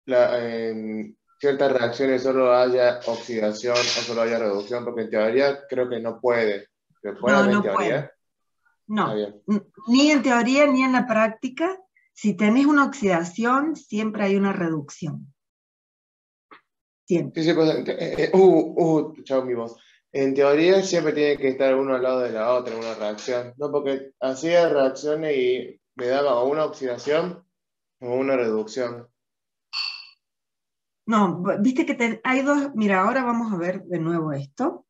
en ciertas reacciones solo haya oxidación o solo haya reducción, porque en teoría creo que no puede. ¿Se No, puede en no puede. teoría? Está No. bien. Ni en teoría ni en la práctica. Si tenés una oxidación, siempre hay una reducción. Siempre. Sí, sí, pues, chao mi voz. En teoría siempre tiene que estar uno al lado de la otra en una reacción, ¿no? Porque así hay reacciones y me daba o una oxidación o una reducción. No, viste que hay dos. Mira, ahora vamos a ver de nuevo esto.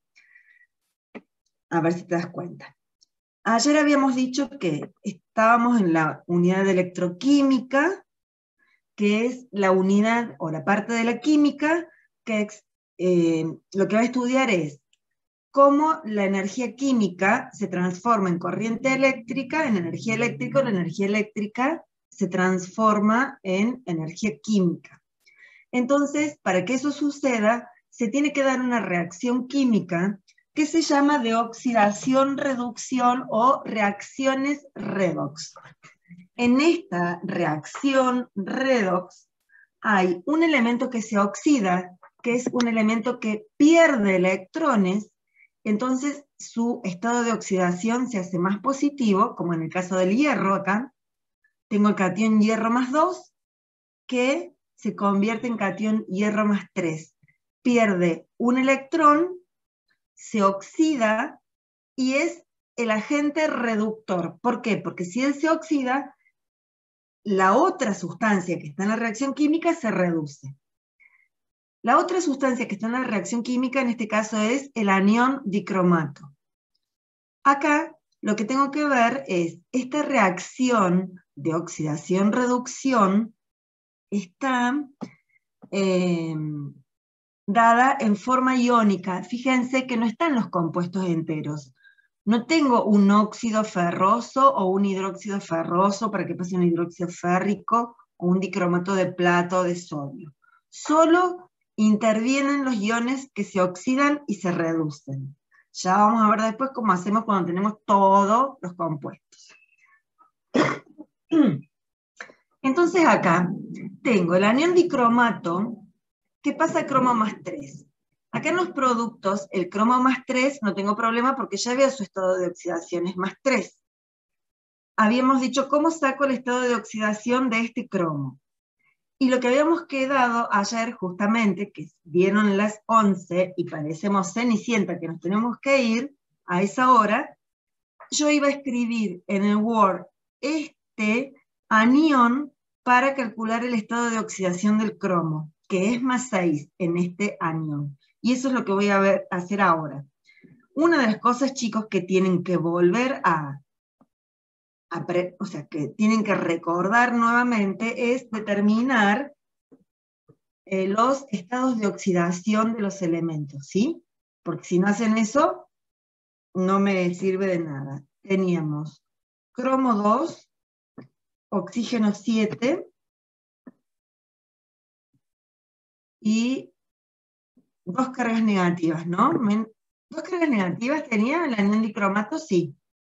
A ver si te das cuenta. Ayer habíamos dicho que estábamos en la unidad de electroquímica, que es la unidad o la parte de la química que lo que va a estudiar es cómo la energía química se transforma en corriente eléctrica, en energía eléctrica, la energía eléctrica se transforma en energía química. Entonces, para que eso suceda, se tiene que dar una reacción química que se llama de oxidación-reducción o reacciones redox. En esta reacción redox hay un elemento que se oxida, que es un elemento que pierde electrones, entonces su estado de oxidación se hace más positivo, como en el caso del hierro acá. Tengo el catión hierro más 2, que se convierte en catión hierro más 3. Pierde un electrón, se oxida y es el agente reductor. ¿Por qué? Porque si él se oxida, la otra sustancia que está en la reacción química se reduce. La otra sustancia que está en la reacción química en este caso es el anión dicromato. Acá lo que tengo que ver es esta reacción de oxidación-reducción está dada en forma iónica. Fíjense que no están los compuestos enteros. No tengo un óxido ferroso o un hidróxido ferroso para que pase un hidróxido férrico o un dicromato de plata o de sodio. Solo intervienen los iones que se oxidan y se reducen. Ya vamos a ver después cómo hacemos cuando tenemos todos los compuestos. Entonces acá tengo el anión dicromato que pasa a cromo más 3. Acá en los productos, el cromo más 3 no tengo problema porque ya veo su estado de oxidación, es más 3. Habíamos dicho cómo saco el estado de oxidación de este cromo. Y lo que habíamos quedado ayer justamente, que vieron las 11 y parecemos cenicienta que nos tenemos que ir a esa hora, yo iba a escribir en el Word este anión para calcular el estado de oxidación del cromo, que es más 6 en este anión. Y eso es lo que voy a hacer ahora. Una de las cosas, chicos, que tienen que volver o sea, que tienen que recordar nuevamente es determinar los estados de oxidación de los elementos, ¿sí? Porque si no hacen eso, no me sirve de nada. Teníamos cromo 2, oxígeno 7 y dos cargas negativas, ¿no? ¿Dos cargas negativas tenía el anión dicromato? Sí.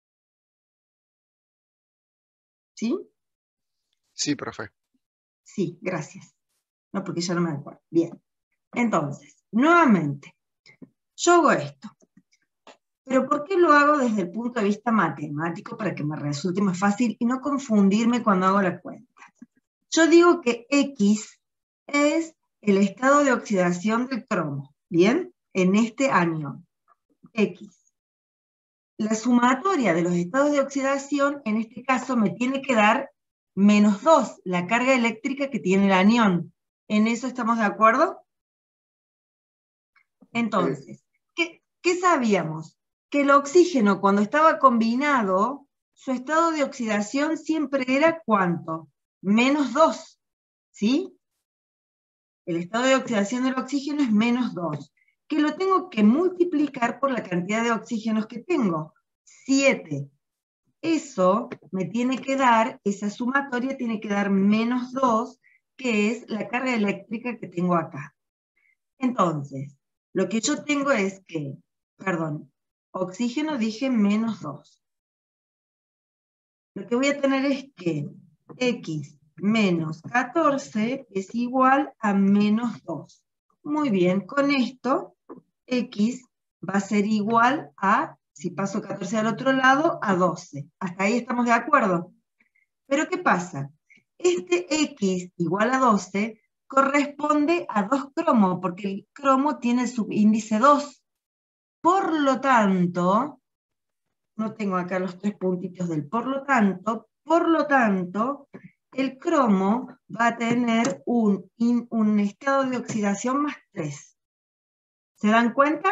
¿Sí? Sí, profe. Sí, gracias. No, porque ya no me acuerdo. Bien. Entonces, nuevamente, yo hago esto. Pero ¿por qué lo hago desde el punto de vista matemático para que me resulte más fácil y no confundirme cuando hago la cuenta? Yo digo que X es el estado de oxidación del cromo, ¿bien? En este anión. X. La sumatoria de los estados de oxidación, en este caso, me tiene que dar menos 2, la carga eléctrica que tiene el anión. ¿En eso estamos de acuerdo? Entonces, ¿qué sabíamos? Que el oxígeno, cuando estaba combinado, su estado de oxidación siempre era ¿cuánto? Menos 2, ¿sí? El estado de oxidación del oxígeno es menos 2, que lo tengo que multiplicar por la cantidad de oxígenos que tengo, 7. Eso me tiene que dar, esa sumatoria tiene que dar menos 2, que es la carga eléctrica que tengo acá. Entonces, lo que yo tengo es que, perdón, oxígeno dije menos 2. Lo que voy a tener es que X menos 14 es igual a menos 2. Muy bien, con esto, X va a ser igual a, si paso 14 al otro lado, a 12. Hasta ahí estamos de acuerdo. Pero ¿qué pasa? Este X igual a 12 corresponde a 2 cromos, porque el cromo tiene el subíndice 2. Por lo tanto, no tengo acá los 3 puntitos del por lo tanto, el cromo va a tener un estado de oxidación más 3. ¿Se dan cuenta?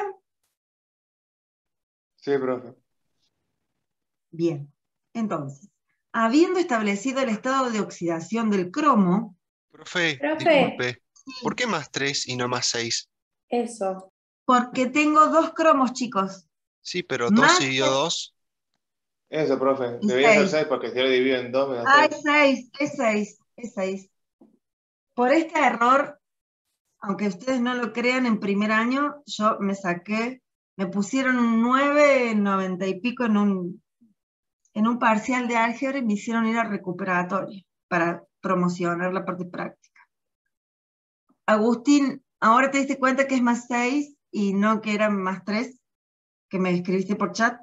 Sí, profe. Bien. Entonces, habiendo establecido el estado de oxidación del cromo, Profe, Profe, disculpe. ¿Por qué más 3 y no más 6? eso. porque tengo 2 cromos, chicos, Sí, pero 2 más dividido 2. Eso, profe. y Debería ser 6. 6 porque si yo lo divido en 2 me da Ah, 6. es 6. Por este error, aunque ustedes no lo crean, en primer año yo me pusieron un 9,90 y pico en un parcial de álgebra y me hicieron ir al recuperatorio para promocionar la parte práctica. Agustín, ¿ahora te diste cuenta que es más 6 y no que eran más 3? Que me escribiste por chat.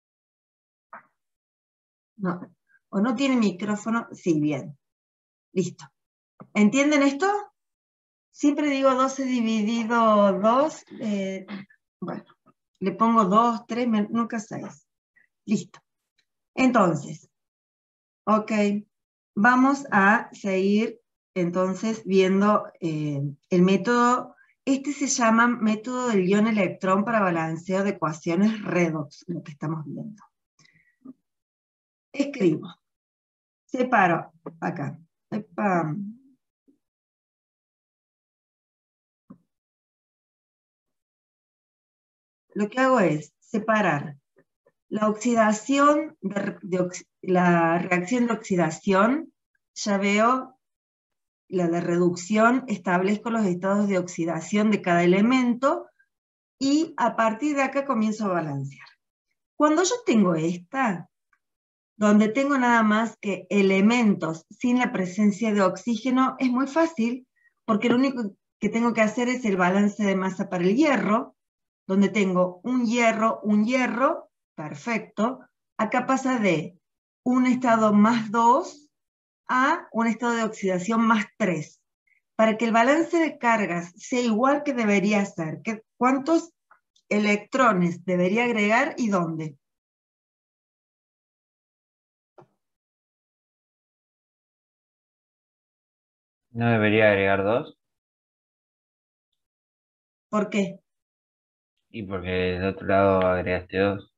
No. ¿O no tiene micrófono? Sí, bien. Listo. ¿Entienden esto? Siempre digo 12 dividido 2. Bueno, le pongo 2, 3, nunca 6. Listo. Entonces, ok, vamos a seguir entonces viendo el método. Este se llama método del ion electrón para balanceo de ecuaciones redox, lo que estamos viendo. Escribo. Separo acá. Epa. Lo que hago es separar la oxidación, la reacción de oxidación, ya veo la de reducción, establezco los estados de oxidación de cada elemento y a partir de acá comienzo a balancear. Cuando yo tengo esta, donde tengo nada más que elementos sin la presencia de oxígeno, es muy fácil, porque lo único que tengo que hacer es el balance de masa para el hierro, donde tengo un hierro, perfecto. Acá pasa de un estado más 2 a un estado de oxidación más 3. Para que el balance de cargas sea igual que debería ser, ¿cuántos electrones debería agregar y dónde? ¿No debería agregar 2? ¿Por qué? Y porque del otro lado agregaste 2.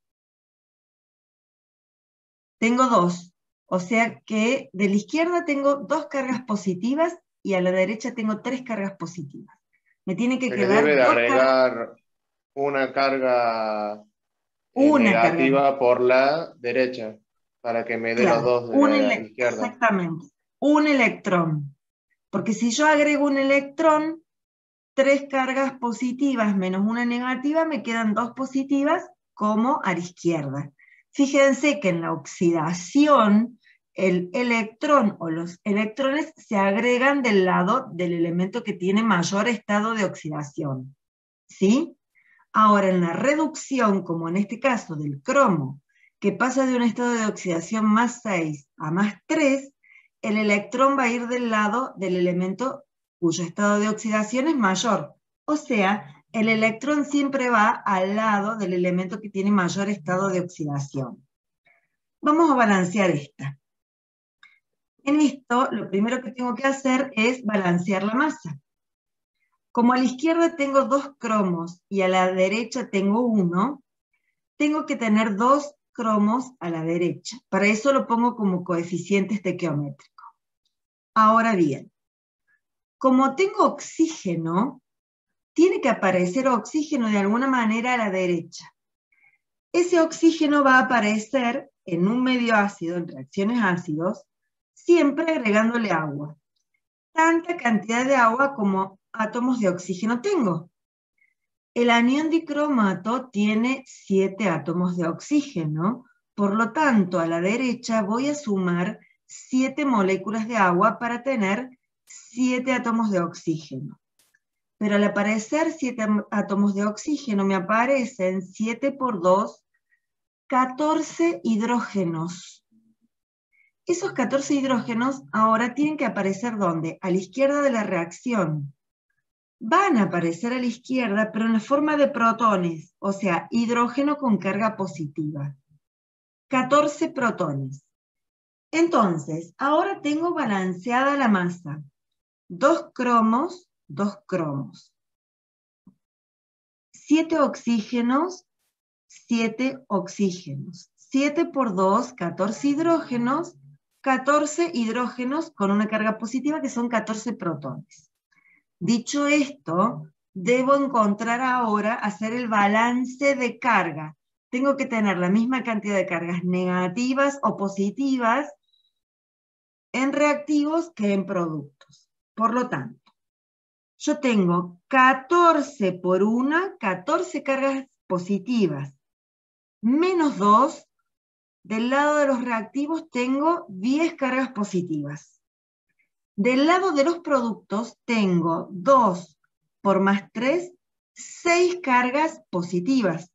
Tengo 2. O sea que de la izquierda tengo 2 cargas positivas y a la derecha tengo 3 cargas positivas. Me tiene que Se le quedar debe de 2 cargas. agregar una carga Una carga. negativa por la derecha para que me dé los Claro, dos de la izquierda. exactamente. Un electrón. Porque si yo agrego un electrón, 3 cargas positivas menos una negativa, me quedan 2 positivas como a la izquierda. Fíjense que en la oxidación, el electrón o los electrones se agregan del lado del elemento que tiene mayor estado de oxidación. ¿Sí? Ahora, en la reducción, como en este caso del cromo, que pasa de un estado de oxidación más 6 a más 3, el electrón va a ir del lado del elemento cuyo estado de oxidación es mayor. O sea, el electrón siempre va al lado del elemento que tiene mayor estado de oxidación. Vamos a balancear esta. En esto, lo primero que tengo que hacer es balancear la masa. Como a la izquierda tengo 2 cromos y a la derecha tengo 1, tengo que tener 2 cromos a la derecha. Para eso lo pongo como coeficiente estequiométrico. Ahora bien, como tengo oxígeno, tiene que aparecer oxígeno de alguna manera a la derecha. Ese oxígeno va a aparecer en un medio ácido, en reacciones ácidos, siempre agregándole agua. Tanta cantidad de agua como átomos de oxígeno tengo. El anión dicromato tiene 7 átomos de oxígeno, por lo tanto, a la derecha voy a sumar 7 moléculas de agua para tener 7 átomos de oxígeno. Pero al aparecer 7 átomos de oxígeno, me aparecen 7 por 2, 14 hidrógenos. Esos 14 hidrógenos ahora tienen que aparecer ¿dónde? A la izquierda de la reacción. Van a aparecer a la izquierda, pero en la forma de protones, o sea, hidrógeno con carga positiva. 14 protones. Entonces, ahora tengo balanceada la masa. 2 cromos, 2 cromos. 7 oxígenos, 7 oxígenos. 7 por 2, 14 hidrógenos, 14 hidrógenos con una carga positiva que son 14 protones. Dicho esto, debo encontrar ahora, hacer el balance de carga. Tengo que tener la misma cantidad de cargas negativas o positivas en reactivos que en productos. Por lo tanto, yo tengo 14 por 1, 14 cargas positivas, menos 2, del lado de los reactivos tengo 10 cargas positivas. Del lado de los productos tengo 2 por más 3, 6 cargas positivas.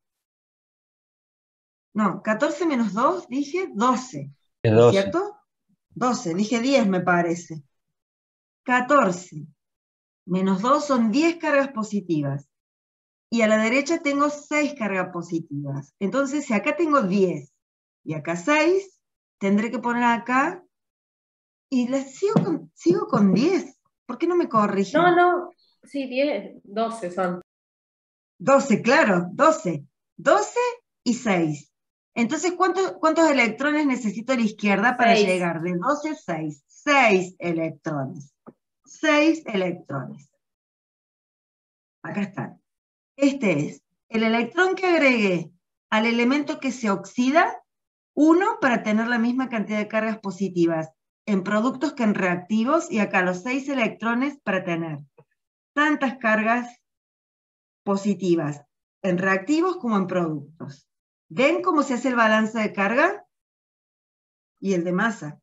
No, 14 menos 2, dije 12. Es ¿No es 12. cierto? 12, dije 10 me parece. 14 menos 2 son 10 cargas positivas. Y a la derecha tengo 6 cargas positivas. Entonces, si acá tengo 10 y acá 6, tendré que poner acá, y sigo con 10. ¿Por qué no me corrigen? No, sí, 10, 12 son. 12, claro, 12. 12 y 6. Entonces, ¿cuántos electrones necesito a la izquierda para 6. llegar de 12 a 6? 6 electrones. 6 electrones. Acá están. Este es el electrón que agregué al elemento que se oxida, 1 para tener la misma cantidad de cargas positivas en productos que en reactivos, y acá los 6 electrones para tener tantas cargas positivas en reactivos como en productos. ¿Ven cómo se hace el balance de carga? Y el de masa.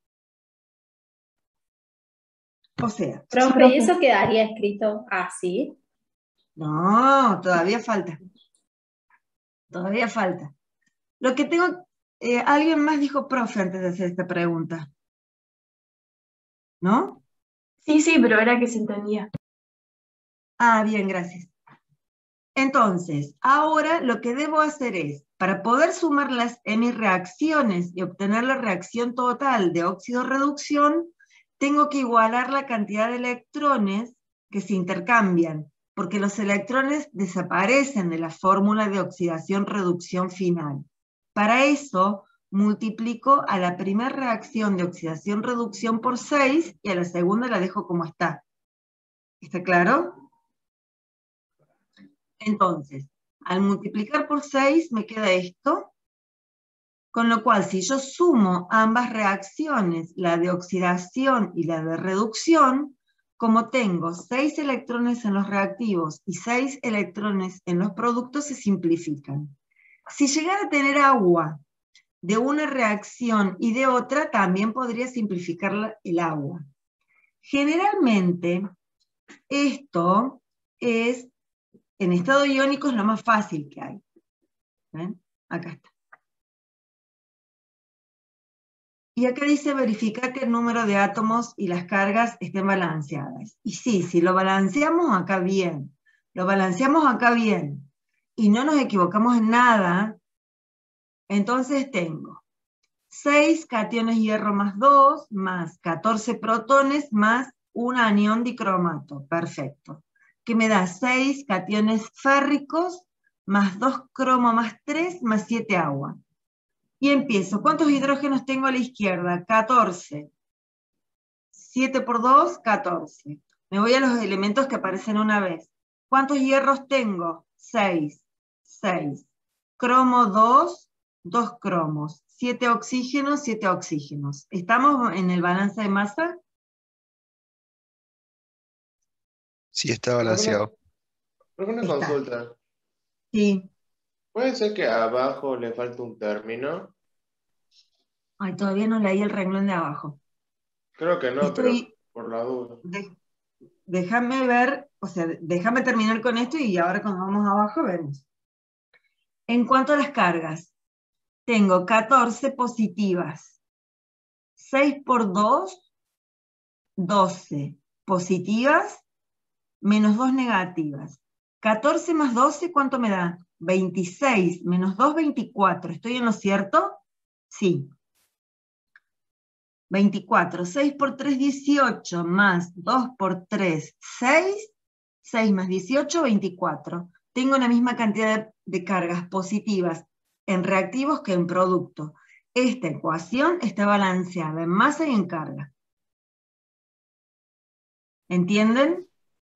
O sea, Profe, ¿y eso quedaría escrito así? no, todavía falta. Todavía falta. Lo que tengo, alguien más dijo profe antes de hacer esta pregunta. ¿No? Sí, pero era que se entendía. Ah, bien, gracias. Entonces, ahora lo que debo hacer es, para poder sumarlas en mis reacciones y obtener la reacción total de óxido-reducción, tengo que igualar la cantidad de electrones que se intercambian, porque los electrones desaparecen de la fórmula de oxidación-reducción final. Para eso, multiplico a la primera reacción de oxidación-reducción por 6 y a la segunda la dejo como está. ¿Está claro? Entonces, al multiplicar por 6 me queda esto, con lo cual si yo sumo ambas reacciones, la de oxidación y la de reducción, como tengo 6 electrones en los reactivos y 6 electrones en los productos, se simplifican. Si llegara a tener agua de una reacción y de otra, también podría simplificar el agua. Generalmente, esto es, en estado iónico es lo más fácil que hay. ¿Ven? Acá está. Y acá dice verificar que el número de átomos y las cargas estén balanceadas. Y sí, si lo balanceamos acá bien, lo balanceamos acá bien, y no nos equivocamos en nada, entonces tengo 6 cationes hierro más 2, más 14 protones, más un anión dicromato. Perfecto. Que me da 6 cationes férricos, más 2 cromo más 3, más 7 agua. Y empiezo. ¿Cuántos hidrógenos tengo a la izquierda? 14. 7 por 2, 14. Me voy a los elementos que aparecen una vez. ¿Cuántos hierros tengo? 6. 6. Cromo 2, 2 cromos. 7 oxígenos, 7 oxígenos. ¿Estamos en el balance de masa? Sí, está balanceado. ¿Alguna Está. consulta? Sí. ¿Puede ser que abajo le falte un término? Ay, todavía no leí el renglón de abajo. Creo que no, pero Estoy, por la duda. déjame ver, o sea, déjame terminar con esto y ahora cuando vamos abajo vemos. En cuanto a las cargas, tengo 14 positivas. 6 por 2, 12 positivas, menos 2 negativas. 14 más 12, ¿cuánto me da? 26, menos 2, 24. ¿Estoy en lo cierto? Sí. 24, 6 por 3, 18, más 2 por 3, 6, 6 más 18, 24. Tengo la misma cantidad de cargas positivas en reactivos que en producto. Esta ecuación está balanceada en masa y en carga. ¿Entienden?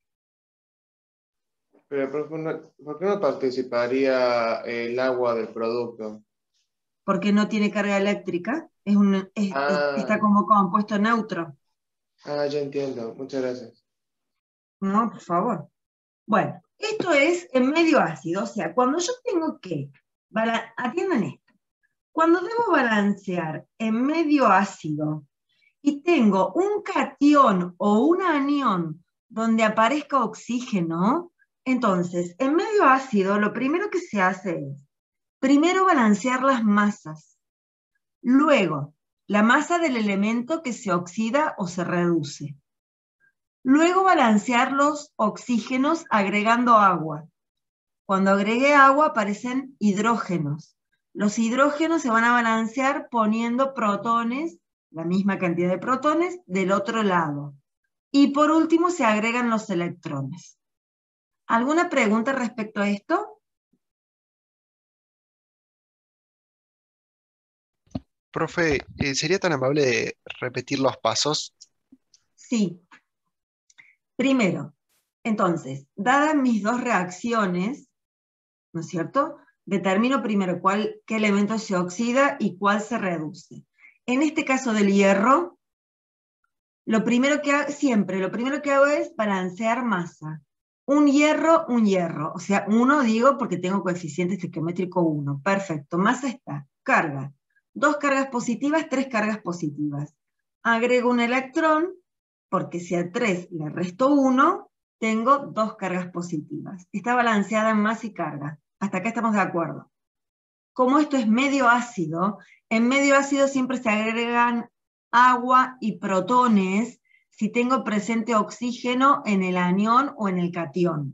Pero, ¿por qué no participaría el agua del producto? Porque no tiene carga eléctrica. Está Ah, como compuesto neutro. ya entiendo. Muchas gracias. No, por favor. Bueno, esto es en medio ácido. O sea, cuando yo tengo que... Atiendan esto. Cuando debo balancear en medio ácido y tengo un catión o un anión donde aparezca oxígeno, entonces, en medio ácido, lo primero que se hace es, primero balancear las masas, luego, la masa del elemento que se oxida o se reduce. Luego balancear los oxígenos agregando agua. Cuando agregue agua aparecen hidrógenos. Los hidrógenos se van a balancear poniendo protones, la misma cantidad de protones, del otro lado. Y por último se agregan los electrones. ¿Alguna pregunta respecto a esto? Profe, ¿sería tan amable de repetir los pasos? Sí. Primero, entonces, dadas mis dos reacciones, ¿no es cierto? Determino primero qué elemento se oxida y cuál se reduce. En este caso del hierro, lo primero que hago es balancear masa. Un hierro, o sea, 1 digo porque tengo coeficiente estequiométrico 1. Perfecto, masa está. Carga. 2 cargas positivas, 3 cargas positivas. Agrego un electrón, porque si a 3 le resto 1, tengo 2 cargas positivas. Está balanceada en masa y carga. Hasta acá estamos de acuerdo. Como esto es medio ácido, en medio ácido siempre se agregan agua y protones si tengo presente oxígeno en el anión o en el catión.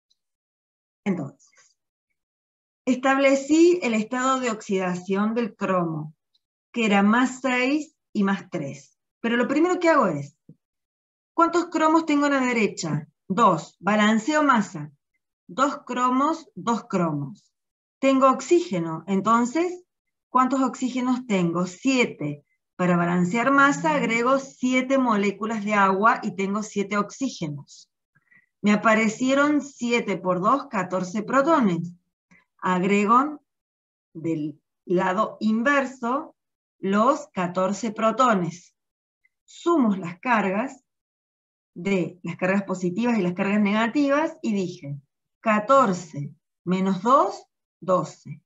Entonces, establecí el estado de oxidación del cromo, que era más 6 y más 3. Pero lo primero que hago es, ¿cuántos cromos tengo a la derecha? 2. Balanceo masa. 2 cromos, 2 cromos. Tengo oxígeno, entonces, ¿cuántos oxígenos tengo? 7. Para balancear masa agrego 7 moléculas de agua y tengo 7 oxígenos. Me aparecieron 7 por 2, 14 protones. Agrego del lado inverso los 14 protones. Sumo las cargas de las cargas positivas y las cargas negativas y dije 14 menos 2, 12.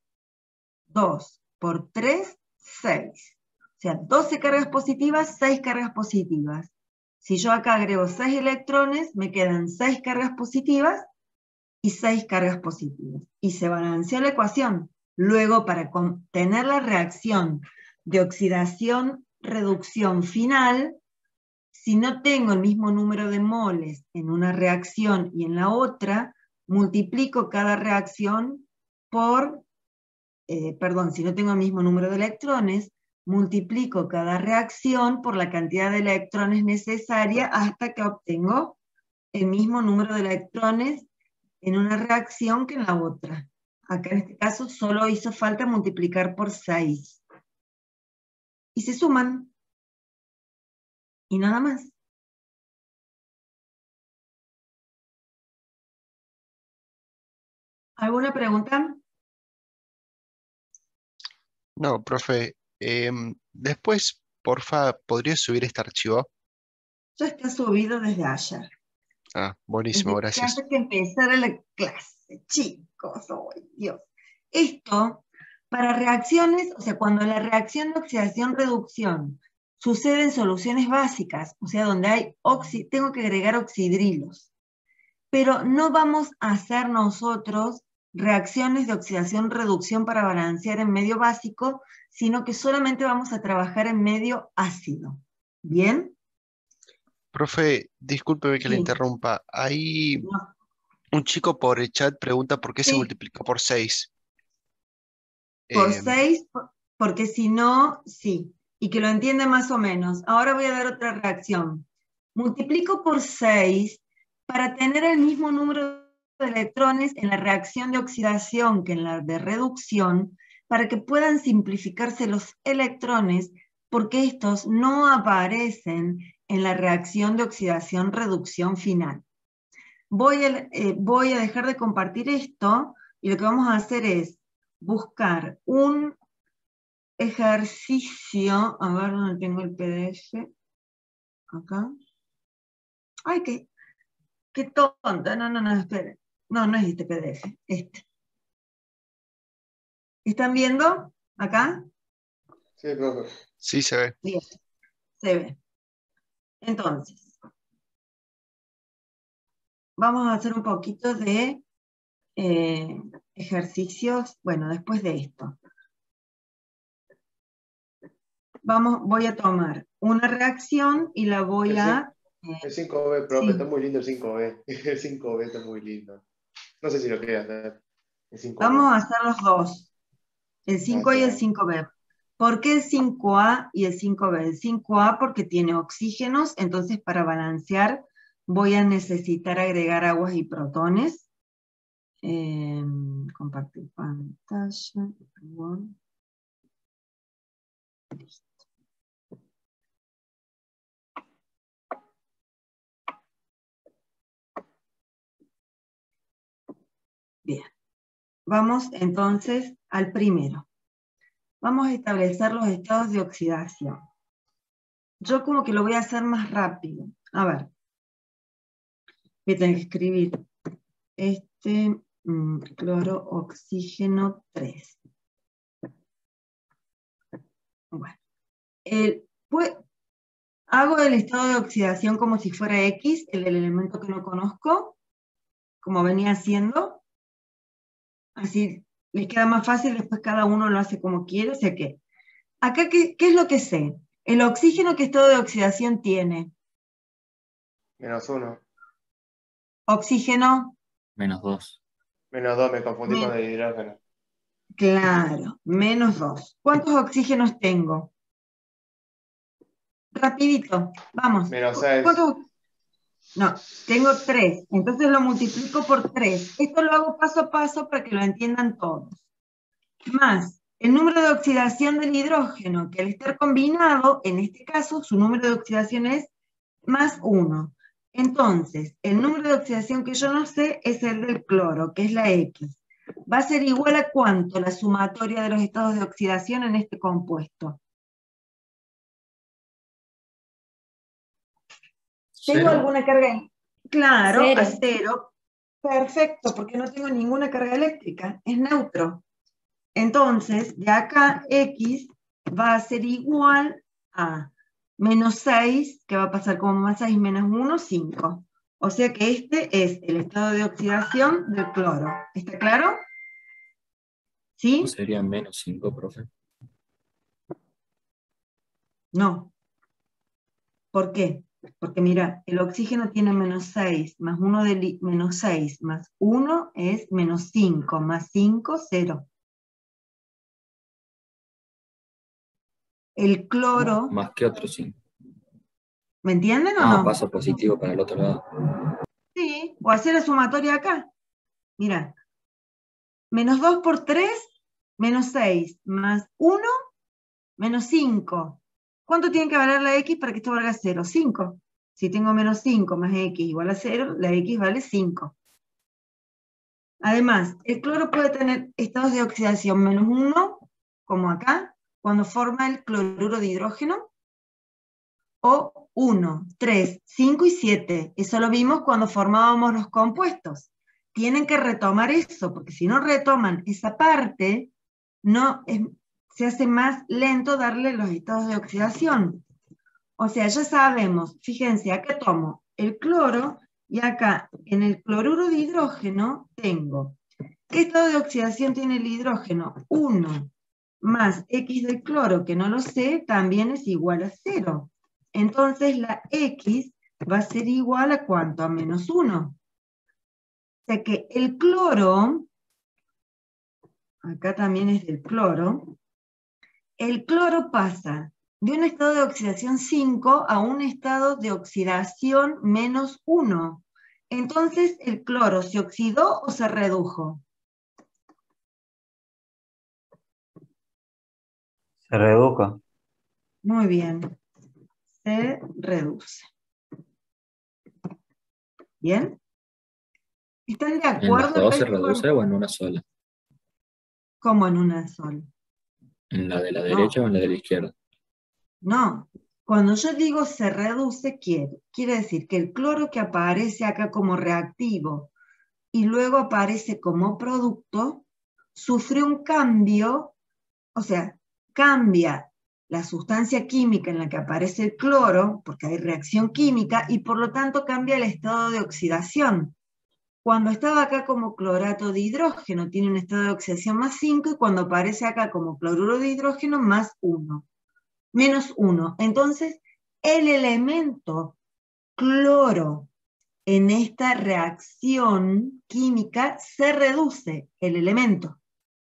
2 por 3, 6. O sea, 12 cargas positivas, 6 cargas positivas. Si yo acá agrego 6 electrones, me quedan 6 cargas positivas y 6 cargas positivas. Y se balanceó la ecuación. Luego, para tener la reacción de oxidación-reducción final, si no tengo el mismo número de moles en una reacción y en la otra, multiplico cada reacción por, si no tengo el mismo número de electrones, multiplico cada reacción por la cantidad de electrones necesaria hasta que obtengo el mismo número de electrones en una reacción que en la otra. Acá en este caso solo hizo falta multiplicar por 6. Y se suman. Y nada más. ¿Alguna pregunta? No, profe. Después, porfa, ¿podría subir este archivo? Ya está subido desde ayer. Ah, buenísimo, Desde que gracias. hace que empezara la clase, chicos, oh, Dios. Esto, Para reacciones, o sea, cuando la reacción de oxidación-reducción sucede en soluciones básicas, o sea, donde hay tengo que agregar oxidrilos, pero no vamos a hacer nosotros reacciones de oxidación-reducción para balancear en medio básico, sino que solamente vamos a trabajar en medio ácido. ¿Bien? Profe, discúlpeme que le Sí. interrumpa. Hay No. un chico por el chat pregunta por qué se Sí. multiplica por 6. Por 6, porque si no, sí. Y que lo entiende más o menos. Ahora voy a dar otra reacción. Multiplico por 6 para tener el mismo número de electrones en la reacción de oxidación que en la de reducción, para que puedan simplificarse los electrones, porque estos no aparecen en la reacción de oxidación-reducción final. Voy a dejar de compartir esto, y lo que vamos a hacer es buscar un ejercicio, a ver dónde tengo el PDF, acá. Ay, qué tonta, no, esperen. No, no es este PDF, este. ¿Están viendo acá? Sí, profe. Sí, se ve. Bien, se ve. Entonces, vamos a hacer un poquito de ejercicios, bueno, después de esto. Voy a tomar una reacción y la voy a... El 5B, profe, sí. está muy lindo el 5B. El 5B está muy lindo. No sé si lo quería hacer. El 5B. Vamos a hacer los dos, el 5A y el 5B. ¿Por qué el 5A y el 5B? El 5A porque tiene oxígenos, entonces para balancear voy a necesitar agregar aguas y protones. Compartir pantalla. Listo. Bien, vamos entonces al primero. Vamos a establecer los estados de oxidación. Yo como que lo voy a hacer más rápido. A ver, voy a tener que escribir cloro, oxígeno 3. Bueno, hago el estado de oxidación como si fuera X, el del elemento que no conozco, como venía haciendo. Así les queda más fácil, después cada uno lo hace como quiere. O sea que, acá, ¿qué es lo que sé? El oxígeno, ¿qué estado de oxidación tiene? -1. Oxígeno. -2. -2, me confundí con el hidrógeno. Claro, -2. ¿Cuántos oxígenos tengo? Rapidito, vamos. -6. ¿Cuántos? No, tengo 3. Entonces lo multiplico por 3. Esto lo hago paso a paso para que lo entiendan todos. Más el número de oxidación del hidrógeno, que al estar combinado, en este caso, su número de oxidación es +1. Entonces, el número de oxidación que yo no sé es el del cloro, que es la X. Va a ser igual a ¿cuánto la sumatoria de los estados de oxidación en este compuesto? ¿Tengo alguna carga? Claro, Cero. a 0. Perfecto, porque no tengo ninguna carga eléctrica, es neutro. Entonces, de acá, X va a ser igual a -6, que va a pasar como +6 -1, 5. O sea que este es el estado de oxidación del cloro. ¿Está claro? ¿Sí? ¿No sería -5, profe? No. ¿Por qué? Porque mira, el oxígeno tiene -6, más 1 de -6, más 1 es -5, más 5, 0. El cloro, Más que otro 5. ¿me entienden o no? Pasa positivo para el otro lado. Sí, o hacer la sumatoria acá. Mira, -2 por 3, -6, más 1, -5. ¿Cuánto tiene que valer la X para que esto valga 0? 5. Si tengo -5 más X igual a 0, la X vale 5. Además, el cloro puede tener estados de oxidación -1, como acá, cuando forma el cloruro de hidrógeno, o 1, 3, 5 y 7. Eso lo vimos cuando formábamos los compuestos. Tienen que retomar eso, porque si no retoman esa parte, se hace más lento darle los estados de oxidación. O sea, ya sabemos, fíjense, acá tomo el cloro y acá en el cloruro de hidrógeno tengo, ¿qué estado de oxidación tiene el hidrógeno? 1 más X del cloro, que no lo sé, también es igual a 0. Entonces la X va a ser igual a ¿cuánto? A -1. O sea que el cloro, acá también es del cloro, el cloro pasa de un estado de oxidación 5 a un estado de oxidación -1. Entonces, ¿el cloro se oxidó o se redujo? Se redujo. Muy bien. Se reduce. ¿Bien? ¿Están de ¿En las acuerdo? dos Acá se esto reduce o en una sola? como en una sola. ¿En la de la No. derecha o en la de la izquierda? No. Cuando yo digo se reduce, quiere decir que el cloro que aparece acá como reactivo y luego aparece como producto, sufrió un cambio, o sea, cambia la sustancia química en la que aparece el cloro, porque hay reacción química, y por lo tanto cambia el estado de oxidación. Cuando estaba acá como clorato de hidrógeno, tiene un estado de oxidación +5, y cuando aparece acá como cloruro de hidrógeno, +1, -1. Entonces, el elemento cloro en esta reacción química se reduce, el elemento.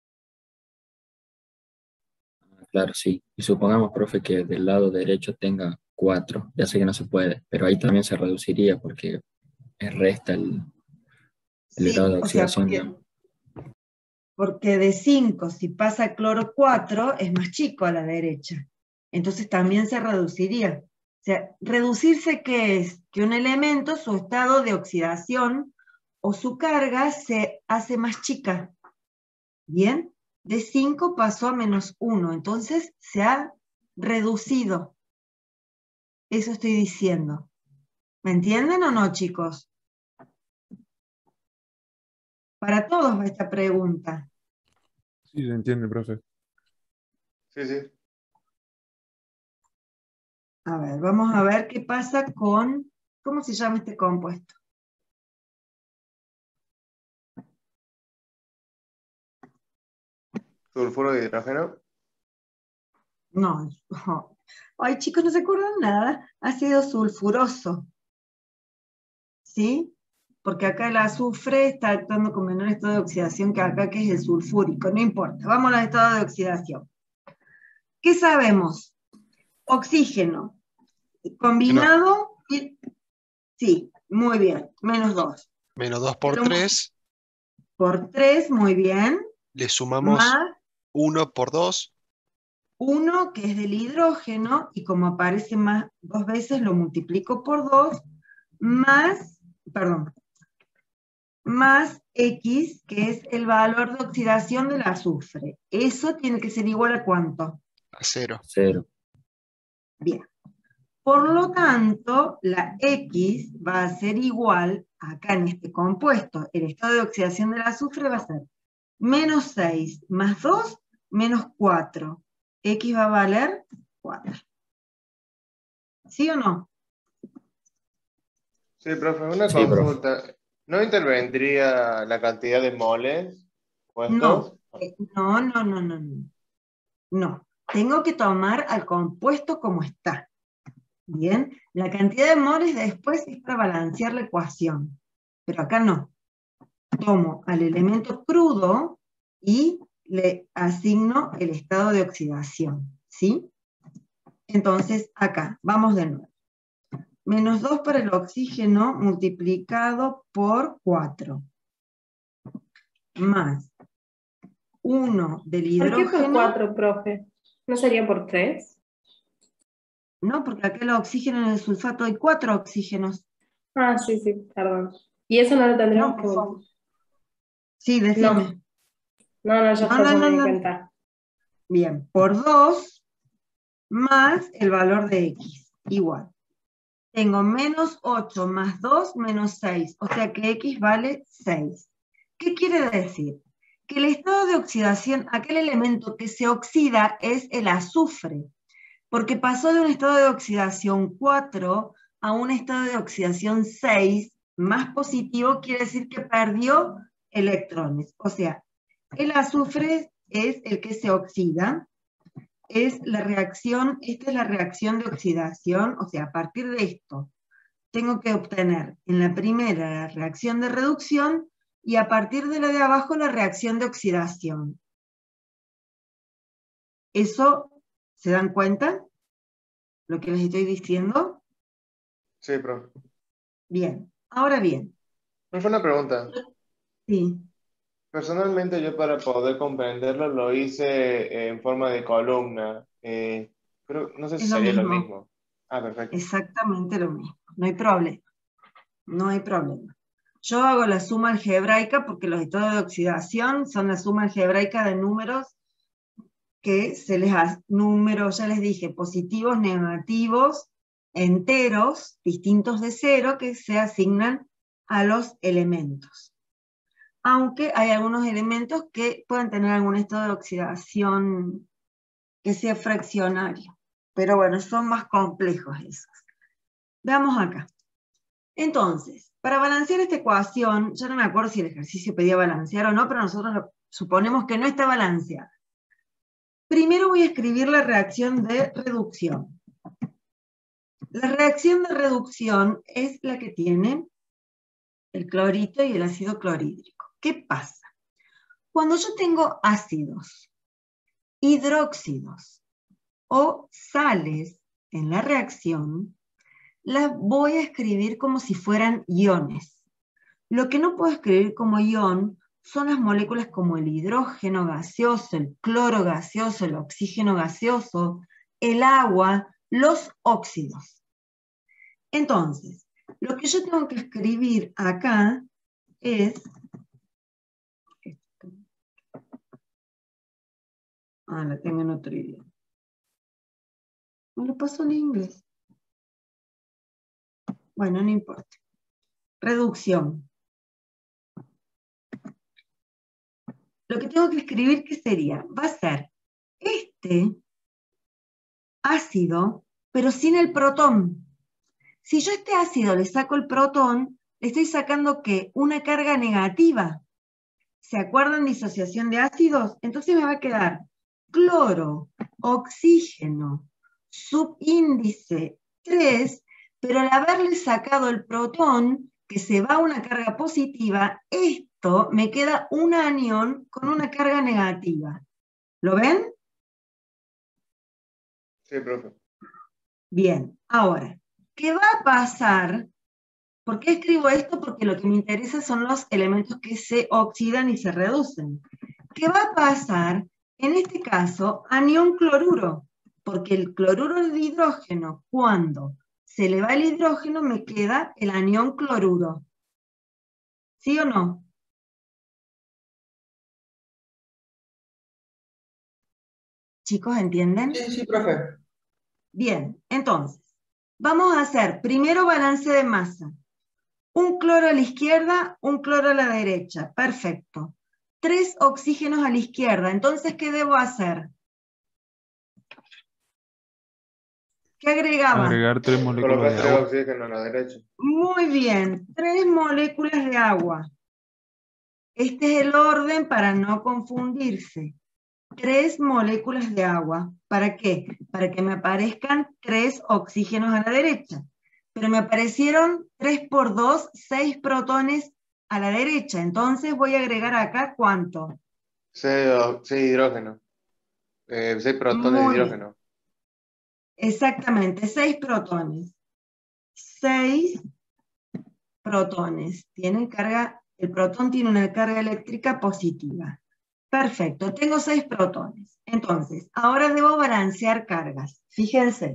Claro, sí. Y supongamos, profe, que del lado derecho tenga 4. Ya sé que no se puede, pero ahí también se reduciría porque resta el grado de Sí, o sea, oxidación, digamos. porque de 5, si pasa a cloro 4, es más chico a la derecha. Entonces también se reduciría. O sea, reducirse, ¿qué es? Que un elemento, su estado de oxidación o su carga se hace más chica. ¿Bien? De 5 pasó a -1, entonces se ha reducido. Eso estoy diciendo. ¿Me entienden o no, chicos? Para todos va esta pregunta. Sí, se entiende, profe. Sí, sí. A ver, vamos a ver qué pasa con, ¿cómo se llama este compuesto? Sulfuro de hidrógeno. No, no. Ay, chicos, no se acuerdan nada. Ácido sulfuroso. ¿Sí? Porque acá el azufre está actuando con menor estado de oxidación que acá, que es el sulfúrico. No importa, vamos al estado de oxidación. ¿Qué sabemos? Oxígeno combinado, sí, muy bien, -2. -2 por 3, Por 3, muy bien. le sumamos Más 1 por 2, 1, que es del hidrógeno, y como aparece más 2 veces, lo multiplico por 2, más X, que es el valor de oxidación del azufre. Eso tiene que ser igual a ¿cuánto? a 0. 0. Bien. Por lo tanto, la X va a ser igual, acá en este compuesto, el estado de oxidación del azufre va a ser -6 más 2, -4. X va a valer 4. ¿Sí o no? Sí, profe, una Sí, profe. consulta. ¿No intervendría la cantidad de moles puestos? No. Tengo que tomar al compuesto como está. Bien, la cantidad de moles después es para balancear la ecuación. Pero acá no. Tomo al elemento crudo y le asigno el estado de oxidación. ¿Sí? Entonces, acá, vamos de nuevo. -2 para el oxígeno multiplicado por 4. Más 1 del ¿Por qué por hidrógeno. 4, profe? ¿No sería por 3? No, porque acá el oxígeno en el sulfato hay 4 oxígenos. Ah, sí, perdón. ¿Y eso no lo tendremos que No, multiplicar? sí, decime. No, ya está, ya me di cuenta. Bien, por 2 más el valor de X, igual. Tengo -8 más 2, -6, o sea que X vale 6. ¿Qué quiere decir? que el estado de oxidación, aquel elemento que se oxida es el azufre, porque pasó de un estado de oxidación 4 a un estado de oxidación 6, más positivo, quiere decir que perdió electrones. O sea, el azufre es el que se oxida, es la reacción, esta es la reacción de oxidación, o sea, a partir de esto, tengo que obtener en la primera la reacción de reducción y a partir de la de abajo la reacción de oxidación. ¿Eso se dan cuenta? ¿Lo que les estoy diciendo? Sí, profe. Bien, ahora bien. Profe, una pregunta. Sí. Personalmente yo para poder comprenderlo lo hice en forma de columna. No sé si Es lo sería lo mismo. mismo. Ah, perfecto. Exactamente lo mismo. No hay problema. No hay problema. Yo hago la suma algebraica porque los estados de oxidación son la suma algebraica de números que se les hace, números, ya les dije, positivos, negativos, enteros, distintos de cero, que se asignan a los elementos. Aunque hay algunos elementos que pueden tener algún estado de oxidación que sea fraccionario. Pero bueno, son más complejos esos. Veamos acá. Entonces, para balancear esta ecuación, ya no me acuerdo si el ejercicio pedía balancear o no, pero nosotros suponemos que no está balanceada. Primero voy a escribir la reacción de reducción. La reacción de reducción es la que tiene el clorito y el ácido clorhídrico. ¿Qué pasa? Cuando yo tengo ácidos, hidróxidos o sales en la reacción, las voy a escribir como si fueran iones. Lo que no puedo escribir como ion son las moléculas como el hidrógeno gaseoso, el cloro gaseoso, el oxígeno gaseoso, el agua, los óxidos. Entonces, lo que yo tengo que escribir acá es... la tengo en otro idioma. Me lo paso en inglés. Bueno, no importa. Reducción. Lo que tengo que escribir, ¿qué sería? Va a ser este ácido, pero sin el protón. Si yo a este ácido le saco el protón, le estoy sacando, ¿qué? Una carga negativa. ¿Se acuerdan disociación de ácidos? Entonces me va a quedar cloro, oxígeno, subíndice 3, pero al haberle sacado el protón, que se va a una carga positiva, esto me queda un anión con una carga negativa. ¿Lo ven? Sí, profe. Bien, ahora, ¿qué va a pasar? ¿Por qué escribo esto? Porque lo que me interesa son los elementos que se oxidan y se reducen. ¿Qué va a pasar? En este caso, anión cloruro, porque el cloruro de hidrógeno, cuando se le va el hidrógeno, me queda el anión cloruro. ¿Sí o no? ¿Chicos, entienden? Sí, sí, profe. Bien, entonces, vamos a hacer primero balance de masa. Un cloro a la izquierda, un cloro a la derecha. Perfecto. 3 oxígenos a la izquierda. Entonces, ¿qué debo hacer? ¿Qué agregaba? Agregar 3 moléculas Colocar de 3 agua. oxígenos a la derecha. Muy bien. 3 moléculas de agua. Este es el orden para no confundirse. 3 moléculas de agua. ¿Para qué? Para que me aparezcan 3 oxígenos a la derecha. Pero me aparecieron 3 por 2, 6 protones a la derecha. Entonces voy a agregar acá, ¿cuánto? 6 hidrógenos. 6 protones de Muy bien. hidrógeno. Exactamente, 6 protones. 6 protones. Tienen carga, el protón tiene una carga eléctrica positiva. Perfecto, tengo 6 protones. Entonces, ahora debo balancear cargas. Fíjense.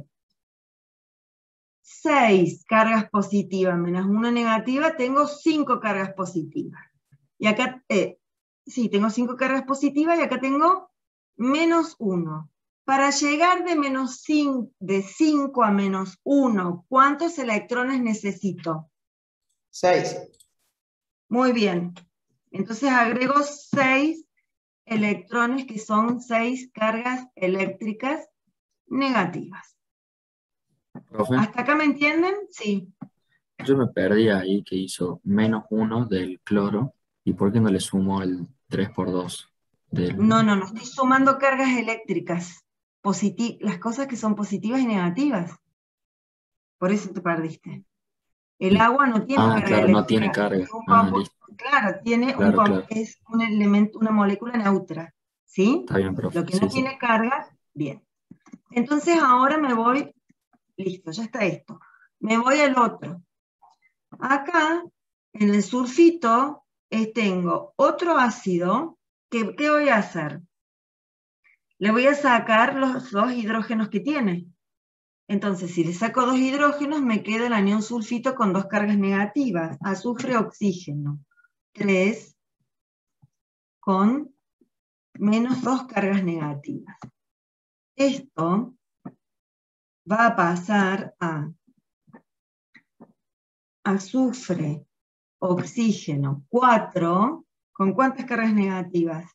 6 cargas positivas menos 1 negativa, tengo 5 cargas positivas. Y acá, sí, tengo 5 cargas positivas y acá tengo menos 1. Para llegar de 5 a menos 1, ¿cuántos electrones necesito? 6. Muy bien. Entonces agrego 6 electrones, que son 6 cargas eléctricas negativas. Profe, ¿Hasta acá me entienden? Sí. yo me perdí ahí que hizo -1 del cloro. ¿Y por qué no le sumo el 3 por 2 del... No, estoy sumando cargas eléctricas. Las cosas que son positivas y negativas. Por eso te perdiste. El agua no tiene carga claro, no tiene eléctrica. carga. Es un Listo. claro, Claro. es un elemento, una molécula neutra. ¿Sí? Está bien, profe. Lo que no Sí. tiene carga, bien. Entonces ahora me voy, listo, ya está esto. Me voy al otro. Acá, en el sulfito, tengo otro ácido. ¿Qué voy a hacer? Le voy a sacar los 2 hidrógenos que tiene. Entonces, si le saco 2 hidrógenos, me queda el anión sulfito con 2 cargas negativas. Azufre, oxígeno. 3 con menos 2 cargas negativas. Esto va a pasar a azufre, oxígeno, 4, ¿con cuántas cargas negativas?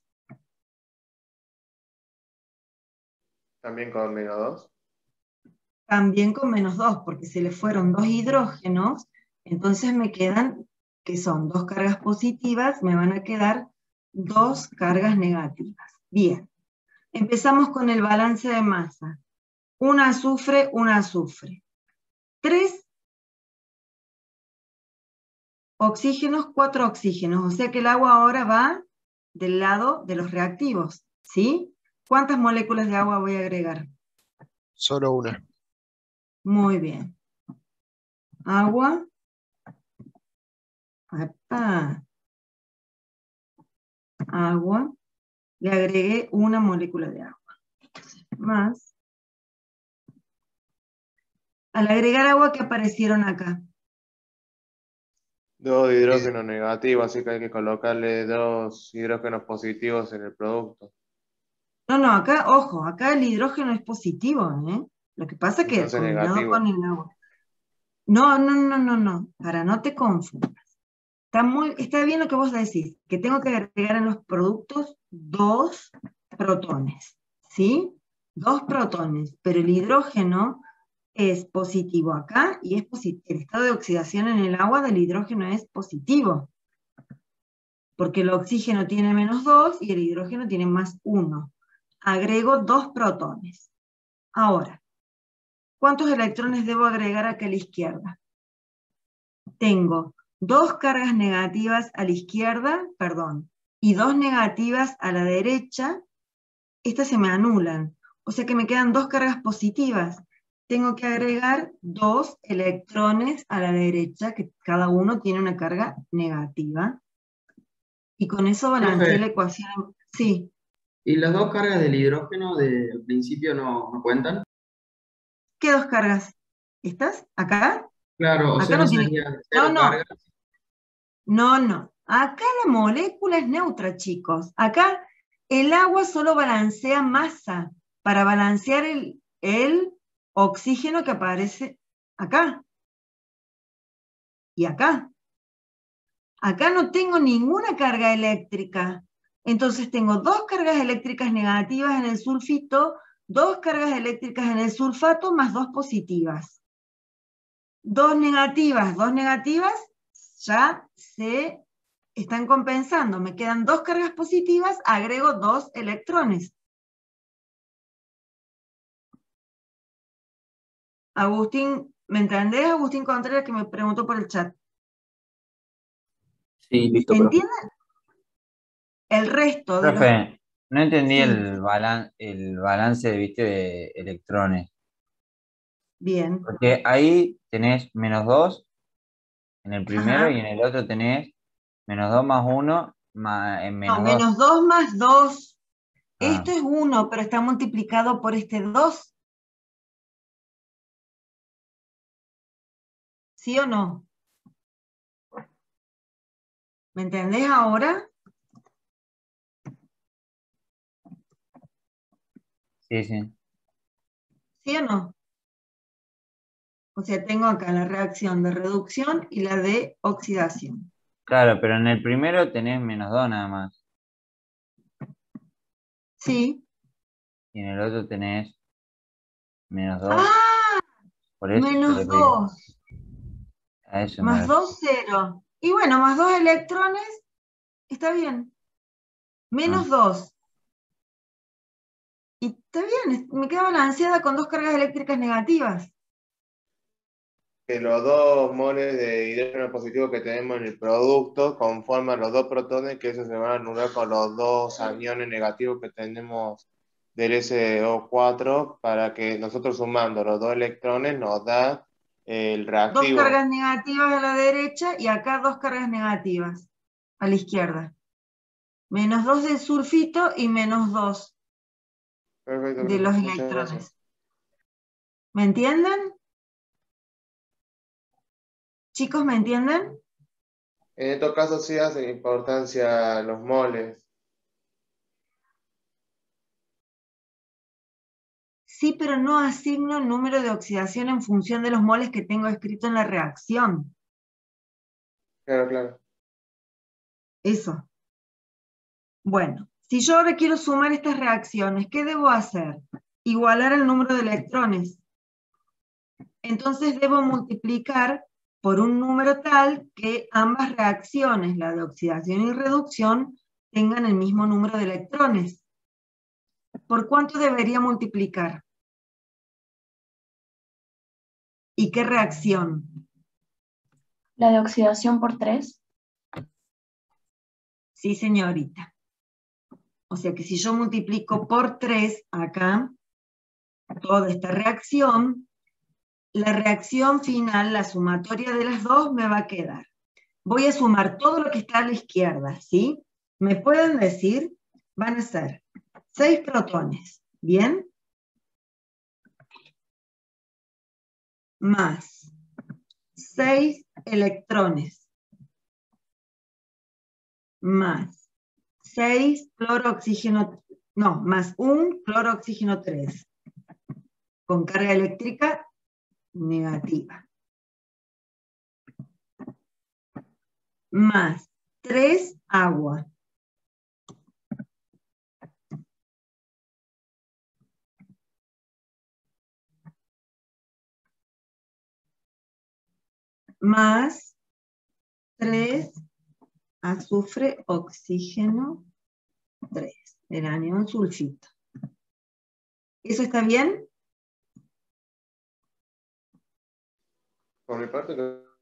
También con -2. También con -2, porque se le fueron 2 hidrógenos, entonces me quedan, que son 2 cargas positivas, me van a quedar 2 cargas negativas. Bien, empezamos con el balance de masa. Un azufre. 3 oxígenos, 4 oxígenos, o sea que el agua ahora va del lado de los reactivos, ¿sí? ¿Cuántas moléculas de agua voy a agregar? Solo una. Muy bien. Agua. Agua. Le agregué una molécula de agua. Más. Al agregar agua, ¿qué aparecieron acá? 2 hidrógenos negativos, así que hay que colocarle 2 hidrógenos positivos en el producto. No, acá, ojo, acá el hidrógeno es positivo, ¿eh? Lo que pasa es que Entonces combinado negativo. con el agua. No, para no te confundas. Está bien lo que vos decís, que tengo que agregar en los productos 2 protones, ¿sí? 2 protones, pero el hidrógeno es positivo acá y es el estado de oxidación en el agua del hidrógeno es positivo, porque el oxígeno tiene -2 y el hidrógeno tiene +1. Agrego 2 protones. Ahora, ¿cuántos electrones debo agregar acá a la izquierda? Tengo 2 cargas negativas a la izquierda, y 2 negativas a la derecha. Estas se me anulan, o sea que me quedan 2 cargas positivas. Tengo que agregar 2 electrones a la derecha, que cada uno tiene una carga negativa. Y con eso balanceé la ecuación. Sí. ¿Y las 2 cargas del hidrógeno del principio no cuentan? ¿Qué 2 cargas? ¿Estas? ¿Acá? Claro, o Acá sea, no no tiene. serían 0 No. cargas. No. Acá la molécula es neutra, chicos. Acá el agua solo balancea masa para balancear el oxígeno que aparece acá. Y acá. Acá no tengo ninguna carga eléctrica. Entonces tengo 2 cargas eléctricas negativas en el sulfito, 2 cargas eléctricas en el sulfato, más 2 positivas. 2 negativas, ya se están compensando. Me quedan 2 cargas positivas, agrego 2 electrones. Agustín, ¿me entendés? Agustín Contreras, que me preguntó por el chat. Sí, listo, profe. ¿Entienden? El resto de los... Profe, no entendí Sí. el balance, ¿viste? De electrones. Bien. Porque ahí tenés -2 en el primero Ajá. y en el otro tenés -2 más 1 en No, -2. -2 más 2. Ah. Esto es 1, pero está multiplicado por este 2. ¿Sí o no? ¿Me entendés ahora? Sí. ¿Sí o no? O sea, tengo acá la reacción de reducción y la de oxidación. Claro, pero en el primero tenés -2 nada más. Sí. Y en el otro tenés -2. ¡Ah! Por eso te Menos lo digo. 2. A eso me Más refiero. 2, 0. Y bueno, más 2 electrones, está bien. Menos 2. Y está bien, me quedo balanceada con 2 cargas eléctricas negativas. Que los 2 moles de hidrógeno positivo que tenemos en el producto conforman los 2 protones, que esos se van a anular con los 2 aniones negativos que tenemos del SO4, para que nosotros sumando los 2 electrones nos da el 2 reactivo. cargas negativas a la derecha y acá 2 cargas negativas a la izquierda. Menos 2 del sulfito y menos 2 Perfecto, de los muchas electrones. gracias. ¿Me entienden? Chicos, ¿me entienden? En estos casos sí hacen importancia los moles. Sí, pero no asigno el número de oxidación en función de los moles que tengo escrito en la reacción. Claro, claro. Eso. Bueno, si yo ahora quiero sumar estas reacciones, ¿qué debo hacer? Igualar el número de electrones. Entonces debo multiplicar por un número tal que ambas reacciones, la de oxidación y reducción, tengan el mismo número de electrones. ¿Por cuánto debería multiplicar? ¿Y qué reacción? La de oxidación por 3. Sí, señorita. O sea que si yo multiplico por 3 acá, toda esta reacción, la reacción final, la sumatoria de las dos, me va a quedar. Voy a sumar todo lo que está a la izquierda, ¿sí? ¿Me pueden decir? Van a ser 6 protones, ¿bien? Más 6 electrones, más 6 cloro-oxígeno, no, más un cloro-oxígeno 3, con carga eléctrica negativa. Más 3 agua. Más 3 azufre, oxígeno 3, el anión sulfito. ¿Eso está bien? Por mi parte,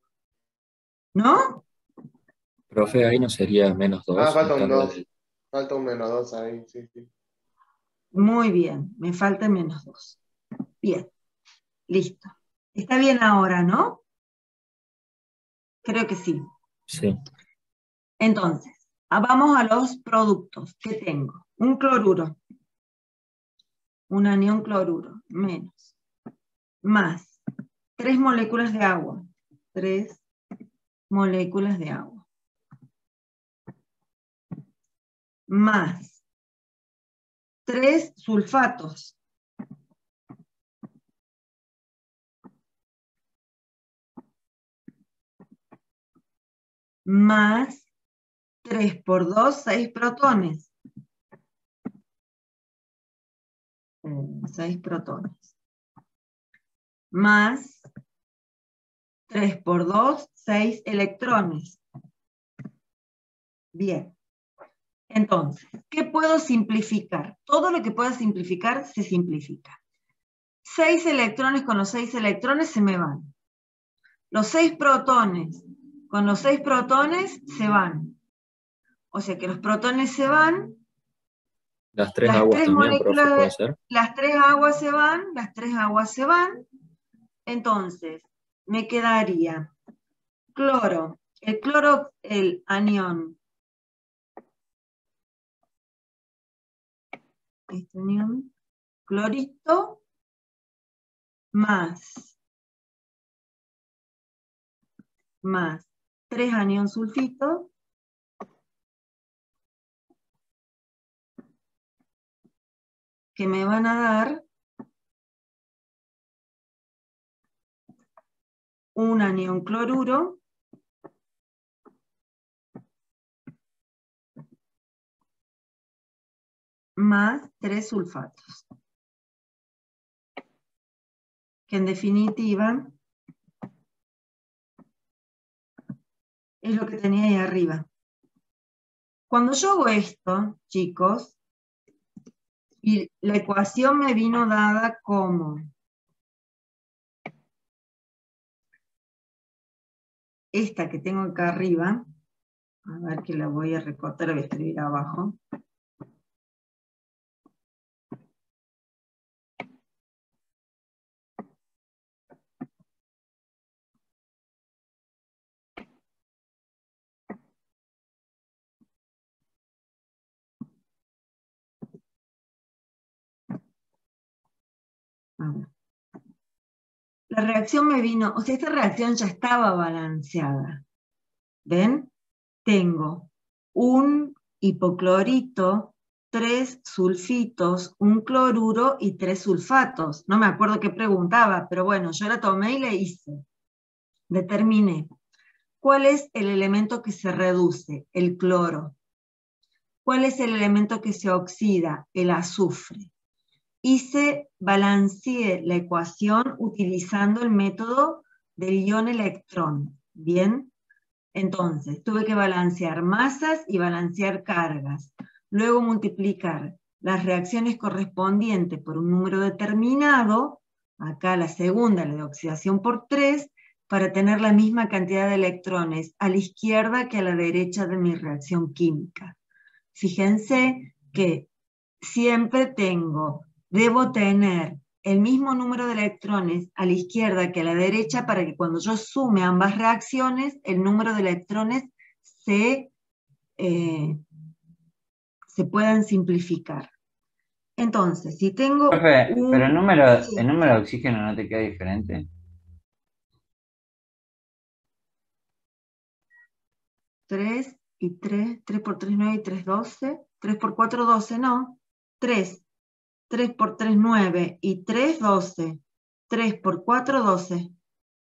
¿No? Profe, ahí no sería -2 falta en un carga 2. Falta un menos 2 ahí, sí, sí. Muy bien, me falta menos 2. Bien, listo. Está bien ahora, ¿no? Creo que sí. Sí. Entonces, vamos a los productos que tengo. Un cloruro, un anión cloruro, menos, más 3 moléculas de agua, 3 moléculas de agua, más 3 sulfatos, más 3 por 2, 6 protones. 6 protones. Más 3 por 2, 6 electrones. Bien. Entonces, ¿qué puedo simplificar? Todo lo que pueda simplificar, se simplifica. 6 electrones con los 6 electrones se me van. Los 6 protones con los 6 protones se van. O sea que los protones se van. Las 3 Las aguas 3 también, profe, moléculas, puede ser. las 3 aguas se van, las 3 aguas se van. Entonces, me quedaría cloro, el anión. Este anión, clorito, más 3 anión sulfito, que me van a dar un anión cloruro, más 3 sulfatos. Que en definitiva es lo que tenía ahí arriba. Cuando yo hago esto, chicos, y la ecuación me vino dada como esta que tengo acá arriba, a ver que la voy a recortar, la voy a escribir abajo. A ver. La reacción me vino, o sea, esta reacción ya estaba balanceada. ¿Ven? Tengo un hipoclorito, 3 sulfitos, un cloruro y 3 sulfatos. No me acuerdo qué preguntaba, pero bueno, yo la tomé y la hice. Determiné cuál es el elemento que se reduce, el cloro. ¿Cuál es el elemento que se oxida? El azufre. Balanceé la ecuación utilizando el método del ion-electrón. ¿Bien? Entonces, tuve que balancear masas y balancear cargas. Luego multiplicar las reacciones correspondientes por un número determinado, acá la segunda, la de oxidación por 3, para tener la misma cantidad de electrones a la izquierda que a la derecha de mi reacción química. Fíjense que siempre debo tener el mismo número de electrones a la izquierda que a la derecha para que cuando yo sume ambas reacciones, el número de electrones se puedan simplificar. Entonces, si tengo Profe, pero el Sí. número de oxígeno no te queda diferente. 3 y 3, 3 por 3, 9 y 3, 12, 3 por 4, 12, no, 3, 3 por 3, 9 y 3, 12, 3 por 4, 12.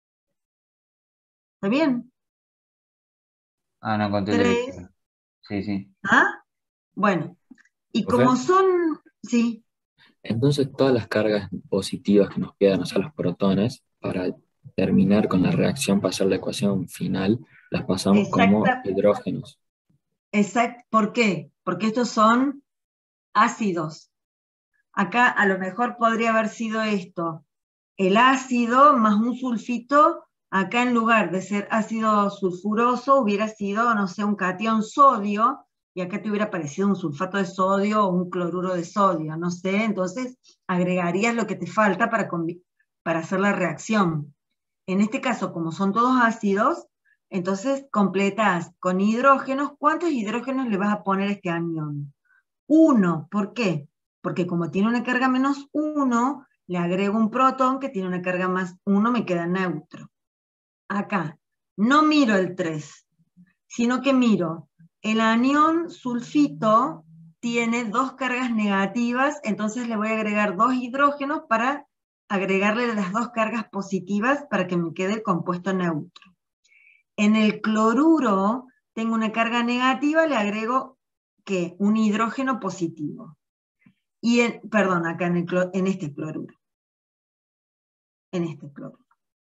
¿Está bien? Ah, no, conté el 3, derecho. Sí, sí. ¿ah? Bueno, y Profe, como son, sí, entonces todas las cargas positivas que nos quedan, o sea, los protones, para terminar con la reacción, pasar la ecuación final, las pasamos como exacta, hidrógenos. ¿por qué? Porque estos son ácidos. Acá a lo mejor podría haber sido esto, el ácido más un sulfito, acá en lugar de ser ácido sulfuroso hubiera sido, no sé, un catión sodio, y acá te hubiera aparecido un sulfato de sodio o un cloruro de sodio, no sé, entonces agregarías lo que te falta para hacer la reacción. En este caso, como son todos ácidos, entonces completas con hidrógenos. ¿Cuántos hidrógenos le vas a poner a este anión? 1, ¿por qué? Porque como tiene una carga menos 1, le agrego un protón que tiene una carga más 1, me queda neutro. Acá, no miro el 3, sino que miro, el anión sulfito tiene 2 cargas negativas, entonces le voy a agregar 2 hidrógenos para agregarle las 2 cargas positivas para que me quede el compuesto neutro. En el cloruro tengo una carga negativa, le agrego ¿qué? Un hidrógeno positivo. Y perdón, acá en este cloruro. En este cloruro.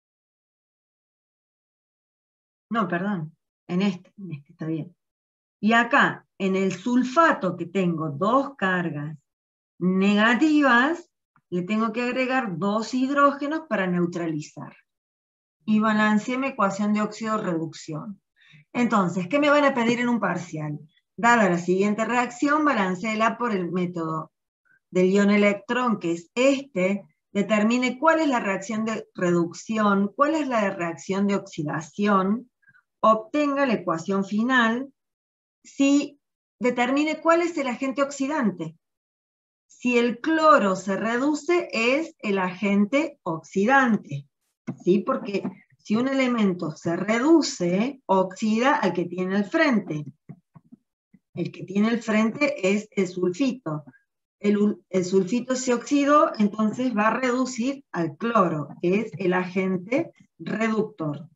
No, perdón. En este está bien. Y acá, en el sulfato, que tengo 2 cargas negativas, le tengo que agregar 2 hidrógenos para neutralizar. Y balanceé mi ecuación de óxido-reducción. Entonces, ¿qué me van a pedir en un parcial? Dada la siguiente reacción, balanceela por el método del ion-electrón, que es este, determine cuál es la reacción de reducción, cuál es la reacción de oxidación, obtenga la ecuación final, determine cuál es el agente oxidante. Si el cloro se reduce, es el agente oxidante, ¿sí? Porque si un elemento se reduce, oxida al que tiene al frente. El que tiene al frente es el sulfito. El sulfito se oxidó, entonces va a reducir al cloro, que es el agente reductor.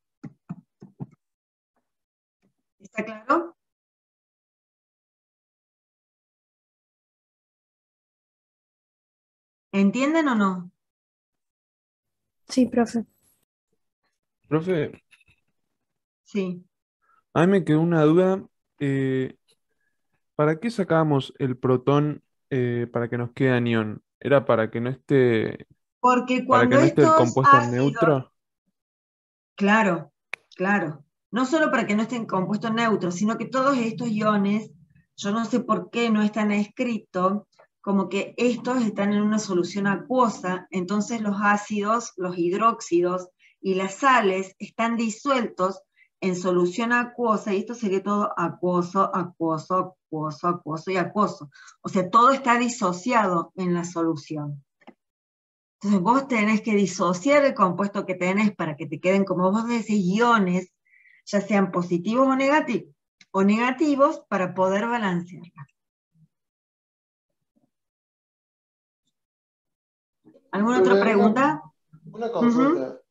¿Está claro? ¿Entienden o no? Sí, profe. Profe, Sí. a mí me quedó una duda. eh, ¿Para qué sacábamos el protón para que nos quede anión? ¿Era Porque para que cuando no esté el estos compuesto ácidos, neutro? claro, claro, no solo para que no estén compuestos neutros, sino que todos estos iones, yo no sé por qué no están escritos, como que estos están en una solución acuosa, entonces los ácidos, los hidróxidos y las sales están disueltos en solución acuosa, y esto sería todo acuoso, acuoso, acuoso, acuoso y acuoso. O sea, todo está disociado en la solución. Entonces vos tenés que disociar el compuesto que tenés para que te queden, como vos decís, iones, ya sean positivos o negativos, para poder balancearla. ¿Alguna otra Profe, pregunta? una consulta.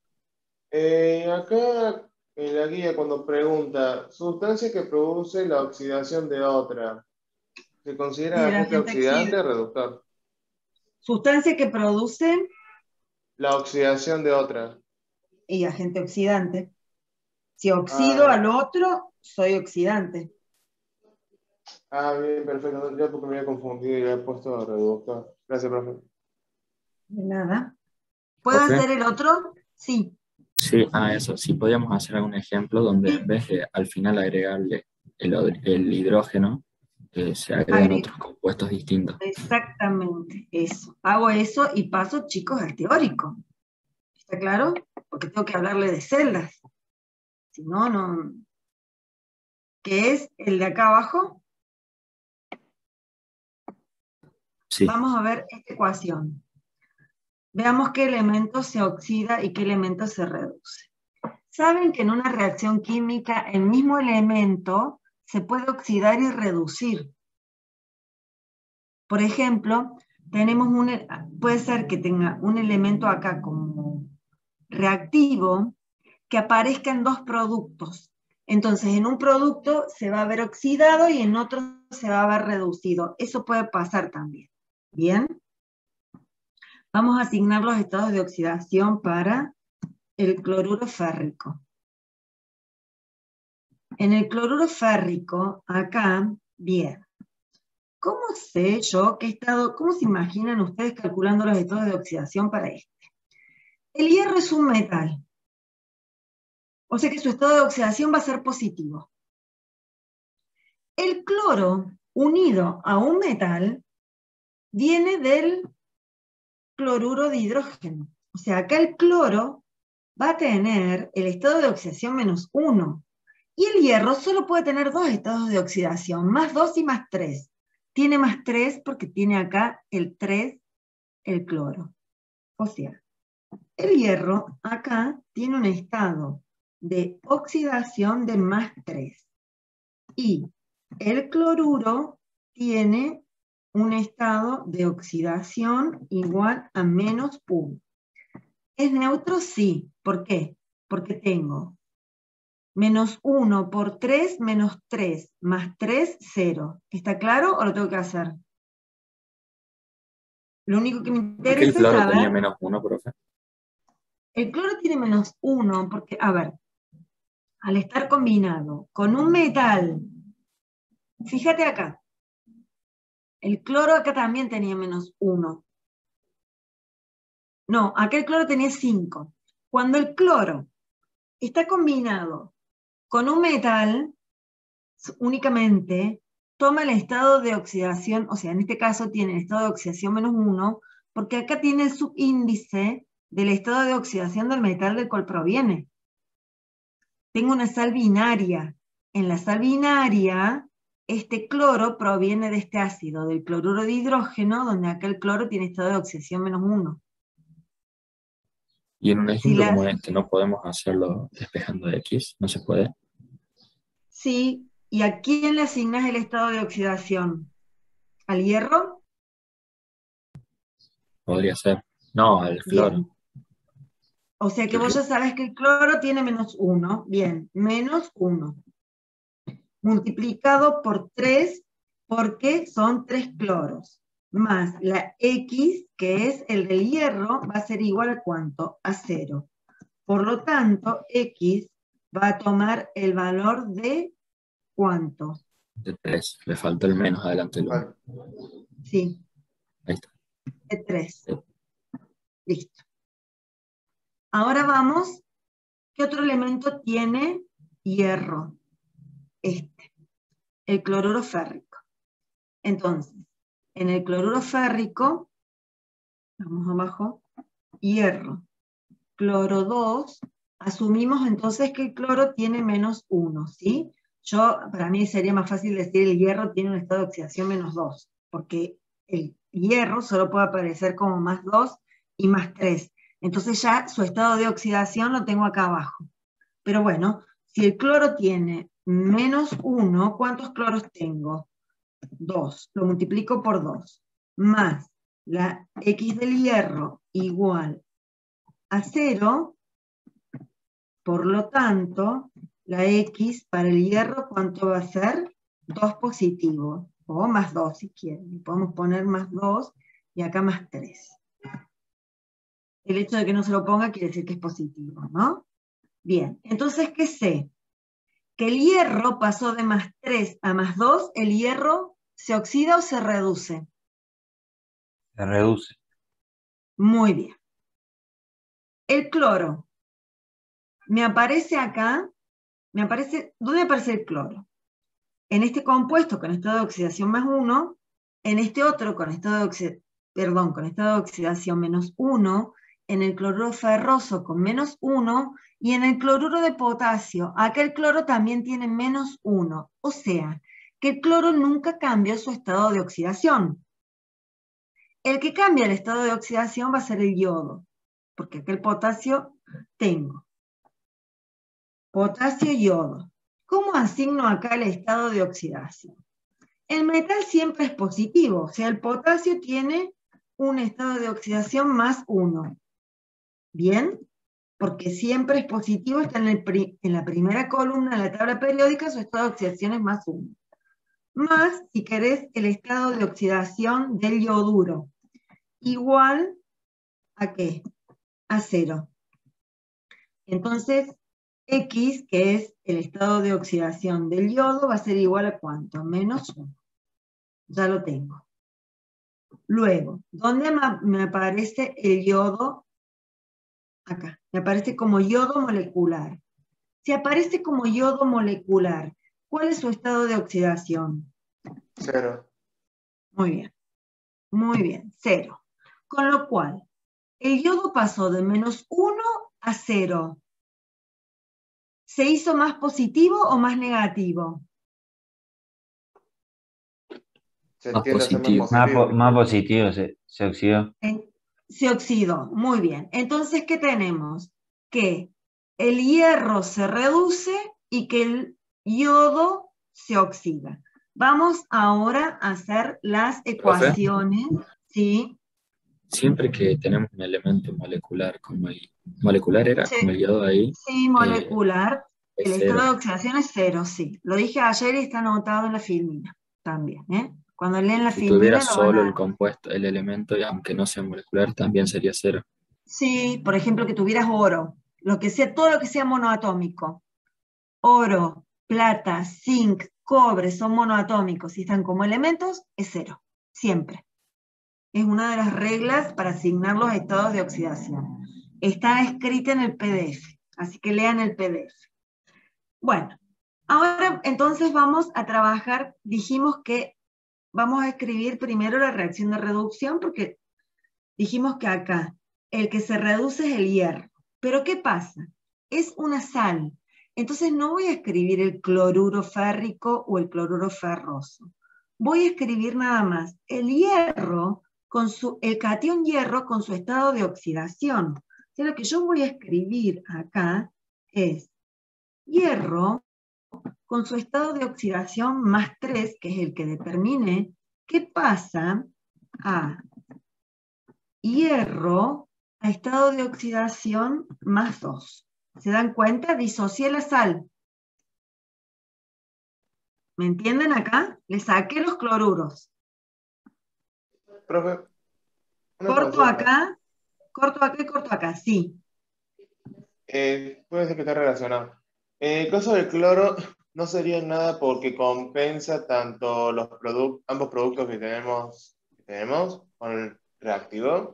Acá en la guía cuando pregunta, sustancia que produce la oxidación de otra, ¿se Y considera el agente agente oxidante o reductor? sustancia que produce La oxidación de otra. y agente oxidante. Si oxido Ah, al otro, soy oxidante. bien, perfecto. Yo porque me había confundido y había puesto reductor. Gracias, profe. De nada. ¿Puedo Profe, hacer el otro? Sí. sí, eso, si podíamos hacer algún ejemplo donde en Sí. vez de al final agregarle el hidrógeno, se agregan Agri- otros compuestos distintos. Exactamente, eso. Hago eso y paso, chicos, al teórico. ¿Está claro? Porque tengo que hablarle de celdas. Si no, no. ¿Qué es el de acá abajo? Sí, Vamos a ver esta ecuación. Veamos qué elemento se oxida y qué elemento se reduce. Saben que en una reacción química el mismo elemento se puede oxidar y reducir. Por ejemplo, puede ser que tenga un elemento acá como reactivo que aparezca en dos productos. Entonces, en un producto se va a ver oxidado y en otro se va a ver reducido. Eso puede pasar también. ¿Bien? Vamos a asignar los estados de oxidación para el cloruro férrico. En el cloruro férrico, acá, bien. ¿Cómo sé yo qué estado, cómo se imaginan ustedes calculando los estados de oxidación para este? El hierro es un metal. O sea que su estado de oxidación va a ser positivo. El cloro unido a un metal viene del cloruro de hidrógeno. O sea, acá el cloro va a tener el estado de oxidación -1. Y el hierro solo puede tener dos estados de oxidación, +2 y +3. Tiene +3 porque tiene acá el 3, el cloro. O sea, el hierro acá tiene un estado de oxidación de +3. Y el cloruro tiene un estado de oxidación igual a -1. ¿Es neutro? Sí. ¿Por qué? Porque tengo -1 por 3, -3, +3, 0. ¿Está claro o lo tengo que hacer? Lo único que me ¿por qué el interesa es cloro tenía saber, -1, profe? el cloro tiene -1 porque, a ver, al estar combinado con un metal, fíjate acá, el cloro acá también tenía -1. No, acá el cloro tenía 5. Cuando el cloro está combinado con un metal, únicamente toma el estado de oxidación, o sea, en este caso tiene el estado de oxidación -1, porque acá tiene el subíndice del estado de oxidación del metal del cual proviene. Tengo una sal binaria. En la sal binaria, este cloro proviene de este ácido, del cloruro de hidrógeno, donde acá el cloro tiene estado de oxidación -1. Y en un Si ejemplo como este no podemos hacerlo despejando X, no se puede. Sí, ¿y a quién le asignas el estado de oxidación? ¿Al hierro? Podría ser. No, al cloro. Bien. O sea que El vos cl- ya sabes que el cloro tiene -1. Bien, -1. Multiplicado por 3, porque son 3 cloros. más la X, que es el del hierro, va a ser igual a ¿cuánto? A 0. Por lo tanto, X va a tomar el valor de ¿cuánto? De 3. Le faltó el menos adelante. Vale. Sí, Ahí está. de 3. Sí. Listo. Ahora vamos, ¿qué otro elemento tiene hierro? El cloruro férrico. Entonces, en el cloruro férrico, vamos abajo, hierro, cloro 2, asumimos entonces que el cloro tiene -1, ¿sí? Para mí sería más fácil decir el hierro tiene un estado de oxidación -2, porque el hierro solo puede aparecer como +2 y +3. Entonces ya su estado de oxidación lo tengo acá abajo. Pero bueno, si el cloro tiene -1, ¿cuántos cloros tengo? 2. Lo multiplico por 2. Más la X del hierro igual a 0. Por lo tanto, la X para el hierro, ¿cuánto va a ser? 2 positivo. O +2 si quieren. Podemos poner +2 y acá +3. El hecho de que no se lo ponga quiere decir que es positivo, ¿no? Bien, entonces, ¿qué sé? Que el hierro pasó de +3 a +2, ¿el hierro se oxida o se reduce? Se reduce. Muy bien. El cloro. Me aparece acá, ¿dónde aparece el cloro? En este compuesto con estado de oxidación +1, en este otro con estado de oxidación -1, en el cloruro ferroso con -1 y en el cloruro de potasio. Acá el cloro también tiene -1, o sea, que el cloro nunca cambió su estado de oxidación. El que cambia el estado de oxidación va a ser el yodo, porque acá el potasio tengo. Potasio y yodo. ¿Cómo asigno acá el estado de oxidación? El metal siempre es positivo, o sea, el potasio tiene un estado de oxidación +1. ¿Bien? Porque siempre es positivo, está en la primera columna de la tabla periódica, su estado de oxidación es +1. Más, si querés, el estado de oxidación del yoduro. Igual ¿a qué? A 0. Entonces, X, que es el estado de oxidación del yodo, va a ser igual a ¿cuánto? -1. Ya lo tengo. Luego, ¿dónde me aparece el yodo? Acá. Me aparece como yodo molecular. Si aparece como yodo molecular, ¿cuál es su estado de oxidación? 0. Muy bien. Muy bien, 0. Con lo cual, el yodo pasó de -1 a 0. ¿Se hizo más positivo o más negativo? Se Más tiende a ser positivo. Más positivo se oxidó. Se oxidó, muy bien. Entonces, ¿qué tenemos? Que el hierro se reduce y que el yodo se oxida. Vamos ahora a hacer las ecuaciones, ¿sí? Siempre que tenemos un elemento molecular como el molecular era, Sí, como el yodo ahí, sí, molecular. El es estado de 0. oxidación es 0, sí. Lo dije ayer y está anotado en la filmina también, ¿eh? Cuando leen la Si tuviera filmina lo van solo el a... compuesto, el elemento, y aunque no sea molecular, también sería 0. Sí, por ejemplo, que tuvieras oro, todo lo que sea monoatómico. Oro, plata, zinc, cobre son monoatómicos y están como elementos, es 0, siempre. Es una de las reglas para asignar los estados de oxidación. Está escrita en el PDF, así que lean el PDF. Bueno, ahora entonces vamos a trabajar, dijimos que vamos a escribir primero la reacción de reducción, porque dijimos que acá el que se reduce es el hierro. Pero ¿qué pasa? Es una sal. Entonces no voy a escribir el cloruro férrico o el cloruro ferroso. Voy a escribir nada más el hierro, el catión hierro con su estado de oxidación. O sea, lo que yo voy a escribir acá es hierro con su estado de oxidación +3, que es el que determine qué pasa a hierro a estado de oxidación +2. ¿Se dan cuenta? Disocié la sal. ¿Me entienden acá? Le saqué los cloruros. Profe, una Corto consulta. acá, corto acá y corto acá, sí. Puede ser que esté relacionado. En el caso del cloro, no sería nada porque compensa tanto ambos productos que tenemos con el reactivo.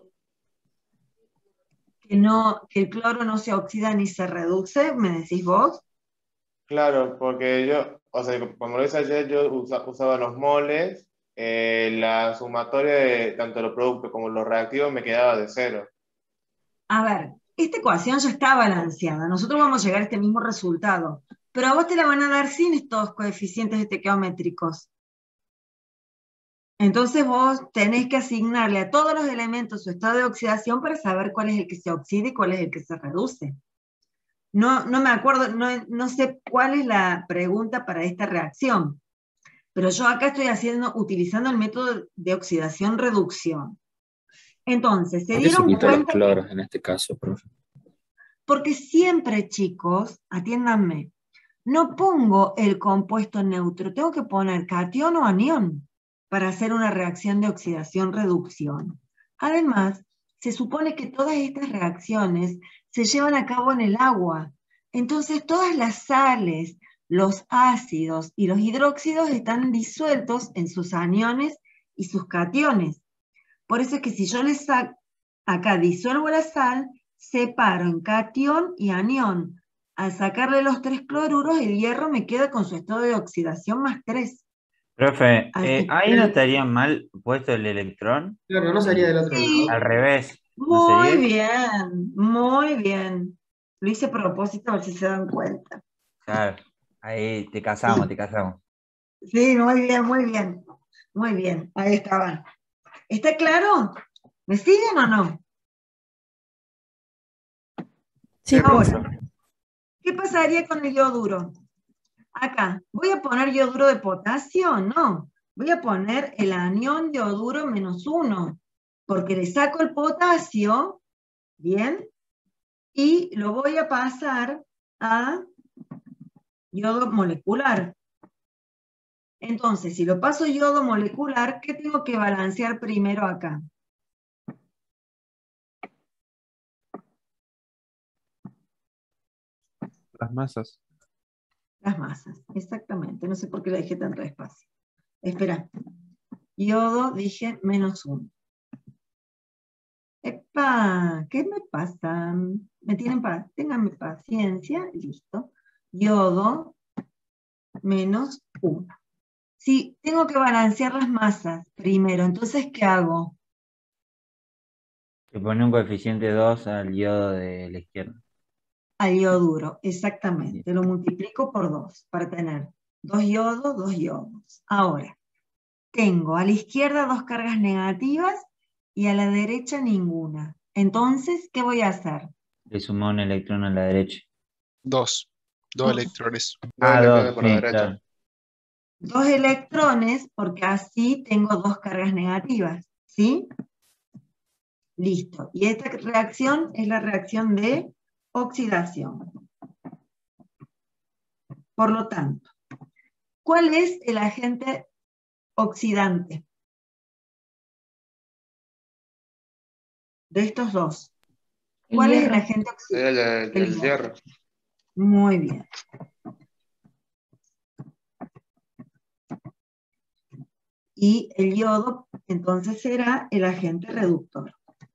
Que el cloro no se oxida ni se reduce, ¿me decís vos? Claro, porque yo, o sea, como lo hice ayer, yo usaba los moles, la sumatoria de tanto los productos como los reactivos me quedaba de 0. A ver, esta ecuación ya está balanceada. Nosotros vamos a llegar a este mismo resultado. Pero a vos te la van a dar sin estos coeficientes estequiométricos. Entonces vos tenés que asignarle a todos los elementos su estado de oxidación para saber cuál es el que se oxida y cuál es el que se reduce. No me acuerdo, no sé cuál es la pregunta para esta reacción. Pero yo acá estoy utilizando el método de oxidación-reducción. Entonces, ¿se ¿Por qué se dieron quita los cuenta? cloros en este caso, profe? Porque siempre, chicos, atiéndanme, no pongo el compuesto neutro, tengo que poner catión o anión para hacer una reacción de oxidación-reducción. Además, se supone que todas estas reacciones se llevan a cabo en el agua. Entonces, todas las sales, los ácidos y los hidróxidos están disueltos en sus aniones y sus cationes. Por eso es que si yo acá disuelvo la sal, separo en catión y anión. Al sacarle los 3 cloruros, el hierro me queda con su estado de oxidación más 3. Profe, Así ahí no que, estaría mal puesto el electrón. Claro, no sería del otro sí, Al lado. revés, ¿no muy sería? bien, muy bien. Lo hice a propósito, a ver si se dan cuenta. Claro, ahí te casamos, Sí, te casamos. sí, muy bien, muy bien. Muy bien, ahí estaban. ¿Está claro? ¿Me siguen o no? Sí, Ahora, profe. ¿qué pasaría con el yoduro? Acá, ¿voy a poner yoduro de potasio? No, voy a poner el anión yoduro -1, porque le saco el potasio, ¿bien? Y lo voy a pasar a yodo molecular. Entonces, si lo paso yodo molecular, ¿qué tengo que balancear primero acá? Las masas. Las masas, exactamente. No sé por qué la dejé tan despacio. Espera. Yodo, dije -1. ¡Epa! ¿Qué me pasa? Ténganme paciencia, listo. Yodo -1. Sí, tengo que balancear las masas primero, entonces, ¿qué hago? Le pone un coeficiente 2 al yodo de la izquierda. Al yoduro, exactamente. Lo multiplico por 2 para tener 2 yodos, 2 yodos. Ahora, tengo a la izquierda 2 cargas negativas y a la derecha ninguna. Entonces, ¿qué voy a hacer? Le suma un electrón a la derecha. 2 electrones. 2 electrones 2, por la sí, derecha. claro. 2 electrones, porque así tengo 2 cargas negativas, ¿sí? Listo. Y esta reacción es la reacción de oxidación. Por lo tanto, ¿cuál es el agente oxidante de estos dos? El ¿Cuál es el hierro. agente oxidante? El hierro. Muy bien. Y el yodo, entonces, será el agente reductor.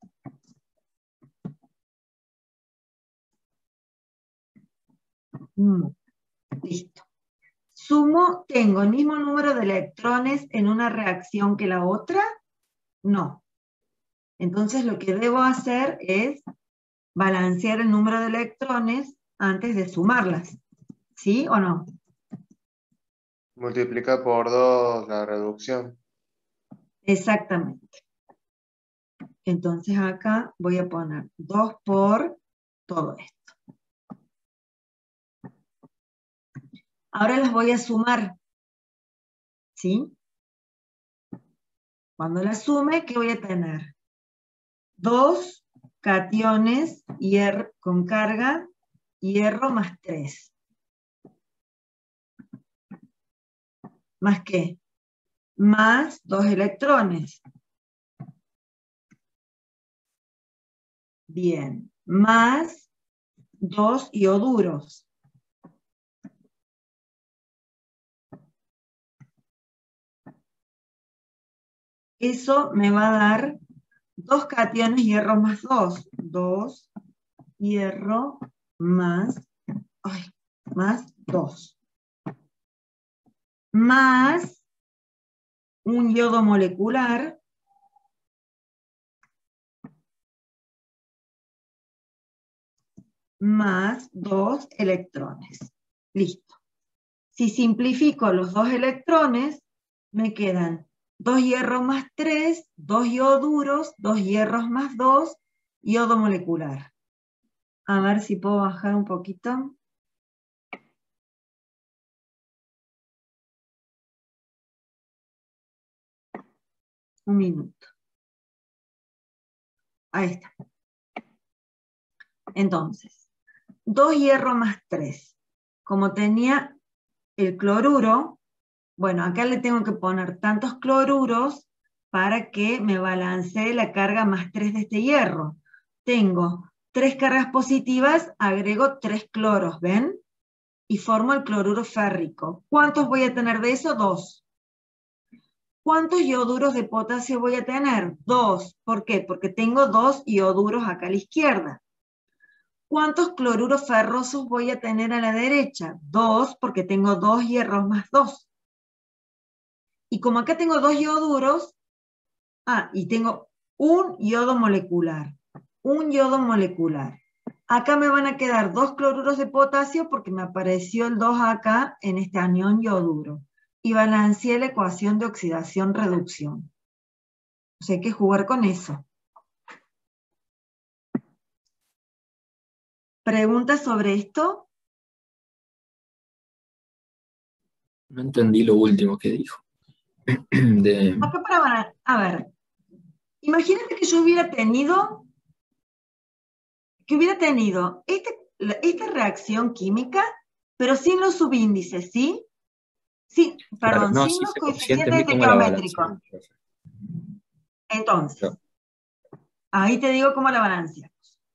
Listo. ¿Sumo, tengo el mismo número de electrones en una reacción que la otra? No. Entonces lo que debo hacer es balancear el número de electrones antes de sumarlas. ¿Sí o no? Multiplica por 2 la reducción. Exactamente. Entonces acá voy a poner 2 por todo esto. Ahora las voy a sumar. ¿Sí? Cuando las sume, ¿qué voy a tener? 2 cationes con carga hierro más 3. ¿Más qué? Más 2 electrones. Bien, más 2 ioduros. Eso me va a dar 2 cationes hierro más 2. 2 hierro más 2. Más un yodo molecular. Más 2 electrones. Listo. Si simplifico los 2 electrones, me quedan 2 hierros más 3, 2 ioduros, 2 hierros más 2, yodo molecular. A ver si puedo bajar un poquito. Un minuto. Ahí está. Entonces, 2 hierro más 3. Como tenía el cloruro, bueno, acá le tengo que poner tantos cloruros para que me balancee la carga más 3 de este hierro. Tengo 3 cargas positivas, agrego 3 cloros, ¿ven? Y formo el cloruro férrico. ¿Cuántos voy a tener de eso? 2. ¿Cuántos ioduros de potasio voy a tener? 2. ¿Por qué? Porque tengo 2 ioduros acá a la izquierda. ¿Cuántos cloruros ferrosos voy a tener a la derecha? 2, porque tengo 2 hierros más 2. Y como acá tengo 2 ioduros, y tengo un yodo molecular. Un yodo molecular. Acá me van a quedar 2 cloruros de potasio porque me apareció el 2 acá en este anión yoduro. Y balanceé la ecuación de oxidación-reducción. O sea, hay que jugar con eso. ¿Preguntas sobre esto? No entendí lo último que dijo. Acá a ver, imagínate que yo hubiera tenido esta reacción química, pero sin los subíndices, ¿sí? Sí, Claro, perdón, no, sin sí, los sí coeficientes entendí cómo la estequiométricos. balancearon, profe. Entonces, Pero, ahí te digo cómo la balanceamos.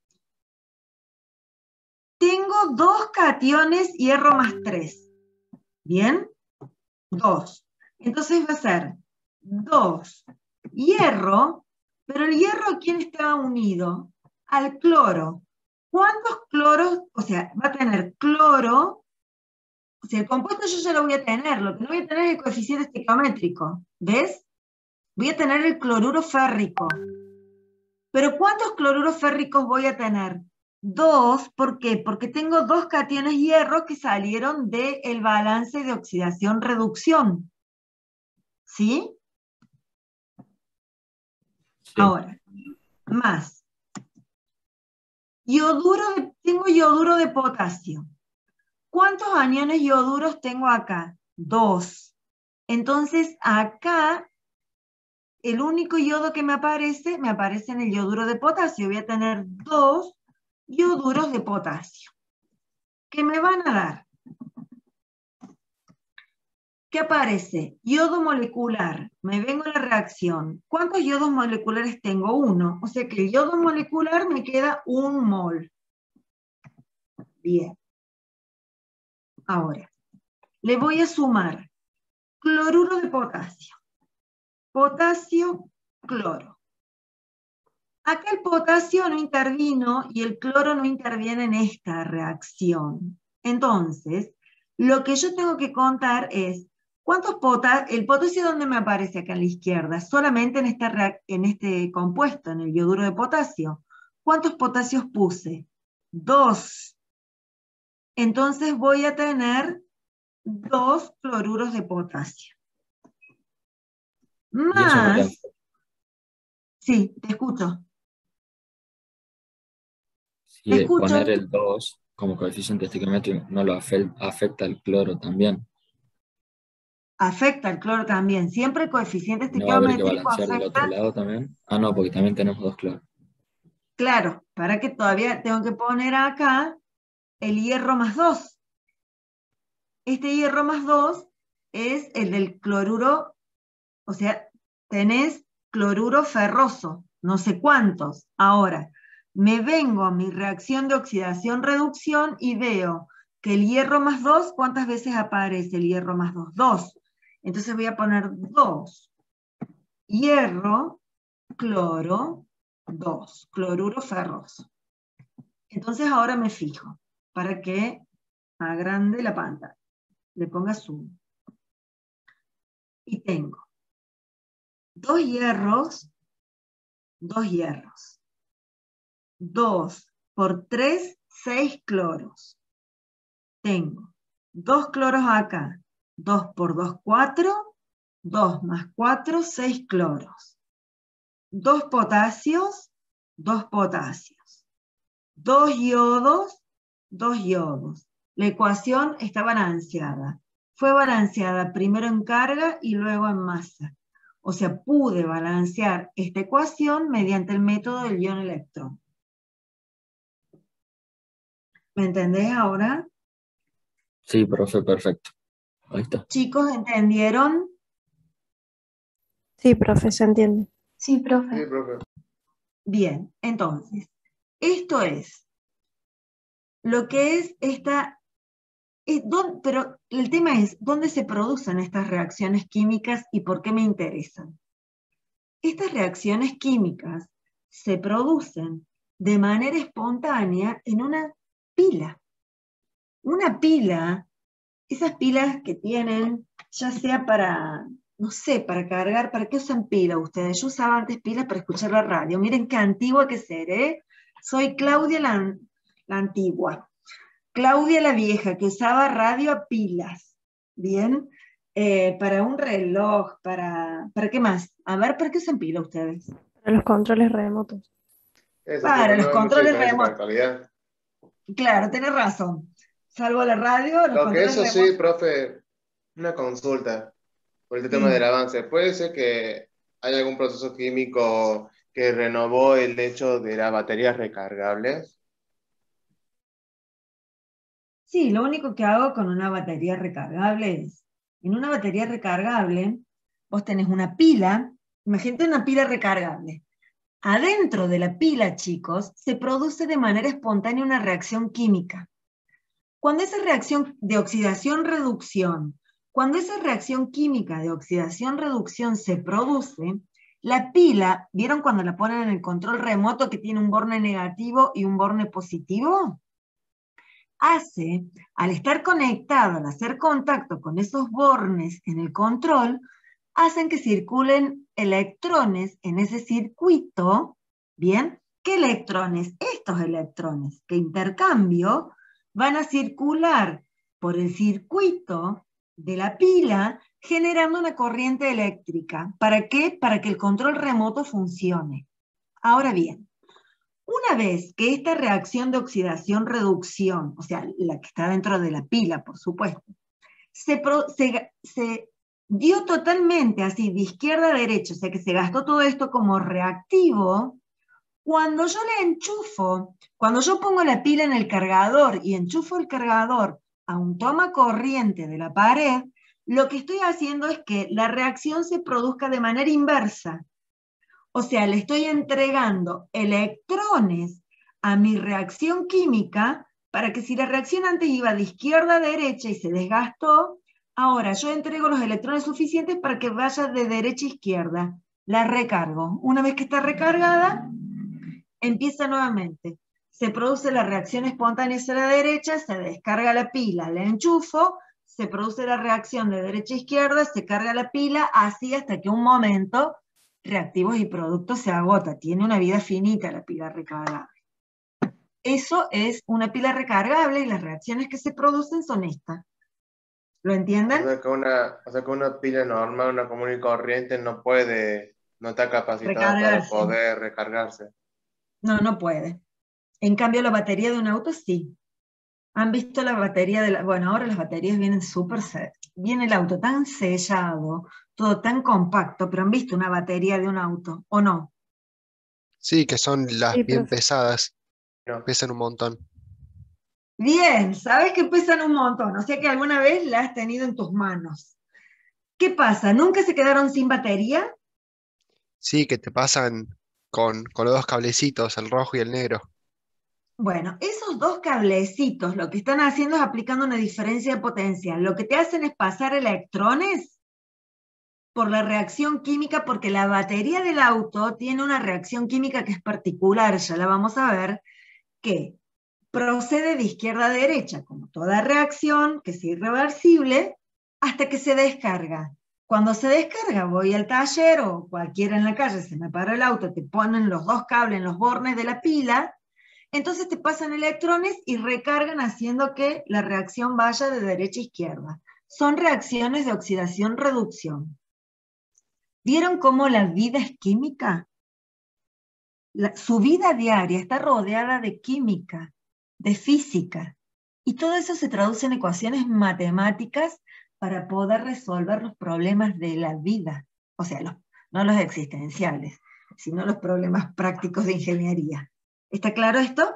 Tengo 2 cationes hierro más 3. ¿Bien? 2. Entonces va a ser 2 hierro, pero el hierro ¿a quién está unido? Al cloro. ¿Cuántos cloros? O sea, va a tener cloro. O sea, el compuesto yo ya lo voy a tener. Lo que no voy a tener es el coeficiente estequiométrico. ¿Ves? Voy a tener el cloruro férrico. ¿Pero cuántos cloruros férricos voy a tener? 2, ¿por qué? Porque tengo 2 cationes hierro que salieron del balance de oxidación-reducción. ¿Sí? sí. Ahora, más. Tengo yoduro de potasio. ¿Cuántos aniones yoduros tengo acá? 2. Entonces, acá, el único yodo que me aparece en el yoduro de potasio. Voy a tener 2 yoduros de potasio. ¿Qué me van a dar? ¿Qué aparece? Yodo molecular. Me vengo a la reacción. ¿Cuántos yodos moleculares tengo? 1. O sea que el yodo molecular me queda 1 mol. Bien. Ahora, le voy a sumar cloruro de potasio. Potasio, cloro. Acá el potasio no intervino y el cloro no interviene en esta reacción. Entonces, lo que yo tengo que contar es el potasio, ¿dónde me aparece? Acá a la izquierda, solamente en este compuesto, en el yoduro de potasio. ¿Cuántos potasios puse? 2. Entonces voy a tener 2 cloruros de potasio. Y eso no Más, sí, te escucho. si Te escucho. poner el 2 como coeficiente estequiométrico no lo afecta al cloro también. Afecta al cloro también. Siempre el coeficiente ¿No va a haber que estequiométrico balancear del otro afecta. lado también? Ah, no, porque también tenemos 2 cloros. Claro, para que todavía tengo que poner acá el hierro más 2. Este hierro más 2 es el del cloruro, o sea, tenés cloruro ferroso, no sé cuántos. Ahora, me vengo a mi reacción de oxidación-reducción y veo que el hierro más 2, ¿cuántas veces aparece el hierro más 2? 2. Entonces voy a poner 2. Hierro, cloro, 2. Cloruro ferroso. Entonces ahora me fijo, para que agrande la pantalla. Le ponga zoom. Y tengo 2 hierros, 2 hierros. 2 por 3, 6 cloros. Tengo 2 cloros acá. 2 por 2, 4. 2 más 4, 6 cloros. 2 potasios, 2 potasios. 2 yodos, 2 yodos. La ecuación está balanceada. Fue balanceada primero en carga y luego en masa. O sea, pude balancear esta ecuación mediante el método del ion-electrón. ¿Me entendés ahora? Sí, profe, perfecto. Ahí está. Chicos, ¿entendieron? Sí, profe, se entiende. Sí, Sí, profe. profe. Bien, entonces, esto es lo que es esta... pero el tema es, ¿dónde se producen estas reacciones químicas y por qué me interesan? Estas reacciones químicas se producen de manera espontánea en una pila. Una pila, esas pilas que tienen, ya sea para, no sé, para cargar, ¿para qué usan pila ustedes? Yo usaba antes pilas para escuchar la radio. Miren qué antigua que ser, ¿eh? Soy Claudia la antigua. Claudia la vieja, que usaba radio a pilas. ¿Bien? Para un reloj, ¿para qué más? A ver, ¿para qué usan pila ustedes? Para los controles remotos. Eso, Para profe, los no hay mucha controles diferencia para remotos. calidad. Claro, tenés razón. Salvo la radio, los Lo que controles eso sí, remotos. profe, una consulta por este tema Sí. del avance. ¿Puede ser que haya algún proceso químico que renovó el hecho de las baterías recargables? Sí, lo único que hago con una batería recargable es, en una batería recargable, vos tenés una pila, imagínate una pila recargable. Adentro de la pila, chicos, se produce de manera espontánea una reacción química. Cuando esa reacción de oxidación-reducción, cuando esa reacción química de oxidación-reducción se produce, la pila, ¿vieron cuando la ponen en el control remoto que tiene un borne negativo y un borne positivo? Hace, al estar conectado, al hacer contacto con esos bornes en el control, hacen que circulen electrones en ese circuito, ¿bien? ¿Qué electrones? Estos electrones que intercambio van a circular por el circuito de la pila generando una corriente eléctrica. ¿Para qué? Para que el control remoto funcione. Ahora bien, una vez que esta reacción de oxidación-reducción, o sea, la que está dentro de la pila, por supuesto, se dio totalmente así, de izquierda a derecha, o sea que se gastó todo esto como reactivo, cuando yo le enchufo, cuando yo pongo la pila en el cargador y enchufo el cargador a un toma corriente de la pared, lo que estoy haciendo es que la reacción se produzca de manera inversa. O sea, le estoy entregando electrones a mi reacción química para que si la reacción antes iba de izquierda a derecha y se desgastó, ahora yo entrego los electrones suficientes para que vaya de derecha a izquierda. La recargo. Una vez que está recargada, empieza nuevamente. Se produce la reacción espontánea hacia la derecha, se descarga la pila, la enchufo, se produce la reacción de derecha a izquierda, se carga la pila, así hasta que un momento reactivos y productos se agota. Tiene una vida finita la pila recargable. Eso es una pila recargable y las reacciones que se producen son estas. ¿Lo entienden? O sea que una pila normal, una común y corriente, no está capacitada para Recargarse. poder recargarse. No, no puede. En cambio, la batería de un auto sí. ¿Han visto la batería de la... Bueno, ahora las baterías vienen súper... Viene el auto tan sellado, todo tan compacto, pero ¿han visto una batería de un auto o no? Sí, que son las Sí, bien profe. pesadas, No. pesan un montón. Bien, sabes que pesan un montón, o sea que alguna vez la has tenido en tus manos. ¿Qué pasa? ¿Nunca se quedaron sin batería? Sí, que te pasan con los dos cablecitos, el rojo y el negro. Bueno, esos dos cablecitos lo que están haciendo es aplicando una diferencia de potencia. Lo que te hacen es pasar electrones por la reacción química, porque la batería del auto tiene una reacción química que es particular, ya la vamos a ver, que procede de izquierda a derecha, como toda reacción, que es irreversible, hasta que se descarga. Cuando se descarga, voy al taller o cualquiera en la calle, se me para el auto, te ponen los dos cables en los bornes de la pila, entonces te pasan electrones y recargan haciendo que la reacción vaya de derecha a izquierda. Son reacciones de oxidación-reducción. ¿Vieron cómo la vida es química? Su vida diaria está rodeada de química, de física, y todo eso se traduce en ecuaciones matemáticas para poder resolver los problemas de la vida, o sea, no los existenciales, sino los problemas prácticos de ingeniería. ¿Está claro esto?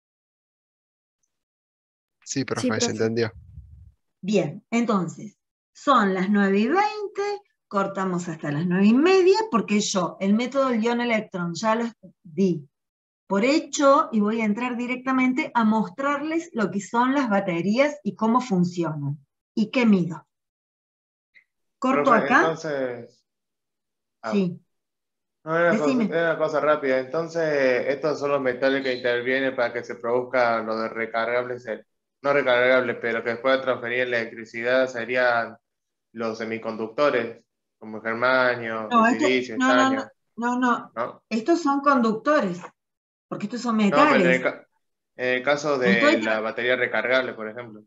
Sí, Sí, profe, se profe. entendió. Bien, entonces, son las 9:20, cortamos hasta las 9:30, porque yo el método del ion-electrón ya lo di por hecho y voy a entrar directamente a mostrarles lo que son las baterías y cómo funcionan. ¿Y qué mido? ¿Corto Profe, acá? entonces, Sí, no, era decime. una cosa rápida. Entonces, estos son los metales que intervienen para que se produzca lo de recargables, no recargables, pero que después de transferir electricidad serían los semiconductores, como el germanio, el No, silicio, no, no, estaño, no. ¿no? Estos son conductores, porque estos son No, pero metales. en el caso de Estoy la batería recargable, por ejemplo.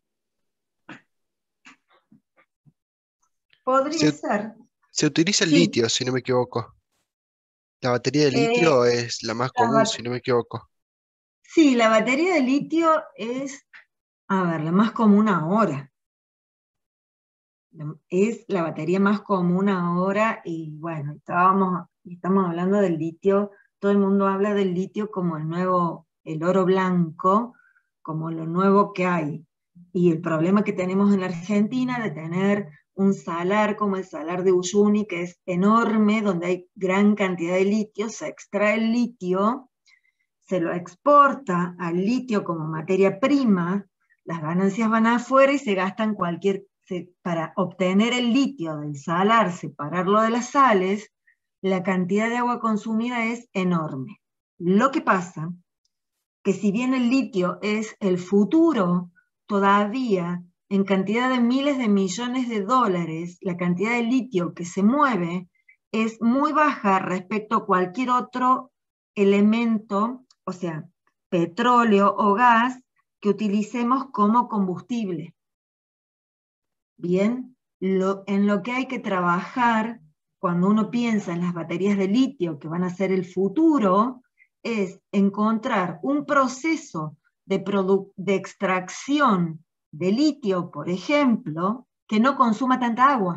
Podría Se, ser. se utiliza el Sí. litio, si no me equivoco. La batería de Eh, litio es la más la común, ba- si no me equivoco. sí, la batería de litio es, a ver, la más común ahora. Es la batería más común ahora y bueno, estamos hablando del litio, todo el mundo habla del litio como el oro blanco, como lo nuevo que hay. Y el problema que tenemos en la Argentina de tener un salar como el salar de Uyuni, que es enorme, donde hay gran cantidad de litio, se extrae el litio, se lo exporta al litio como materia prima, las ganancias van afuera y se gastan para obtener el litio del salar, separarlo de las sales, la cantidad de agua consumida es enorme. Lo que pasa, que si bien el litio es el futuro, todavía en cantidad de miles de millones de dólares, la cantidad de litio que se mueve es muy baja respecto a cualquier otro elemento, o sea, petróleo o gas, que utilicemos como combustible. Bien, en lo que hay que trabajar cuando uno piensa en las baterías de litio que van a ser el futuro, es encontrar un proceso de extracción de litio, por ejemplo, que no consuma tanta agua.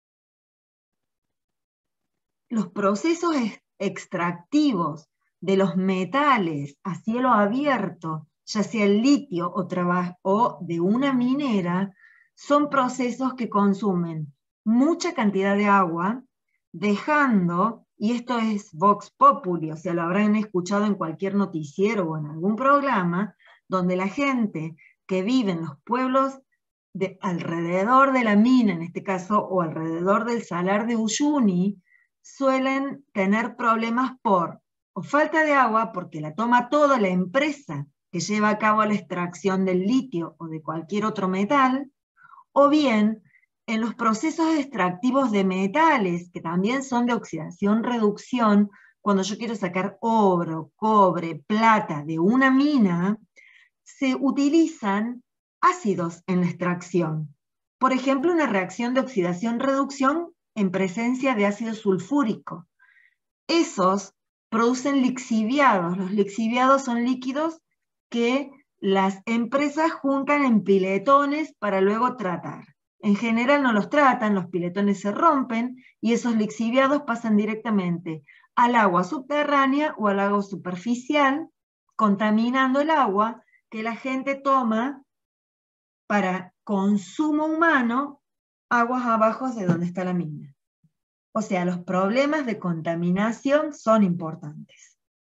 Los procesos extractivos de los metales a cielo abierto, ya sea el litio o de una minera, son procesos que consumen mucha cantidad de agua, dejando, y esto es Vox Populi, o sea, lo habrán escuchado en cualquier noticiero o en algún programa, donde la gente que vive en los pueblos alrededor de la mina, en este caso, o alrededor del salar de Uyuni, suelen tener problemas por o falta de agua, porque la toma toda la empresa que lleva a cabo la extracción del litio o de cualquier otro metal, o bien en los procesos extractivos de metales, que también son de oxidación-reducción, cuando yo quiero sacar oro, cobre, plata de una mina, se utilizan ácidos en la extracción. Por ejemplo, una reacción de oxidación-reducción en presencia de ácido sulfúrico. Esos producen lixiviados. Los lixiviados son líquidos que las empresas juntan en piletones para luego tratar. En general no los tratan, los piletones se rompen y esos lixiviados pasan directamente al agua subterránea o al agua superficial, contaminando el agua que la gente toma para consumo humano, aguas abajo de donde está la mina. O sea, los problemas de contaminación son importantes.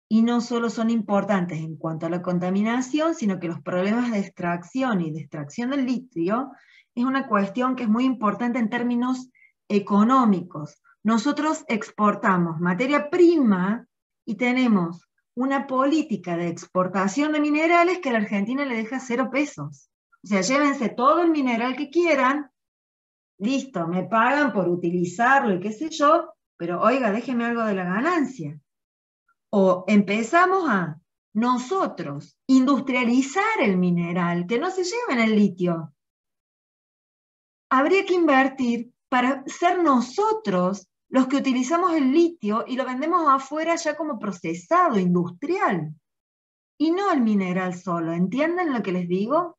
Y no solo son importantes en cuanto a la contaminación, sino que los problemas de extracción y de extracción del litio es una cuestión que es muy importante en términos económicos. Nosotros exportamos materia prima y tenemos una política de exportación de minerales que a la Argentina le deja 0 pesos. O sea, llévense todo el mineral que quieran, listo, me pagan por utilizarlo y qué sé yo, pero oiga, déjeme algo de la ganancia. O empezamos a nosotros industrializar el mineral, que no se lleven el litio. Habría que invertir para ser nosotros los que utilizamos el litio y lo vendemos afuera ya como procesado, industrial. Y no el mineral solo, ¿entienden lo que les digo?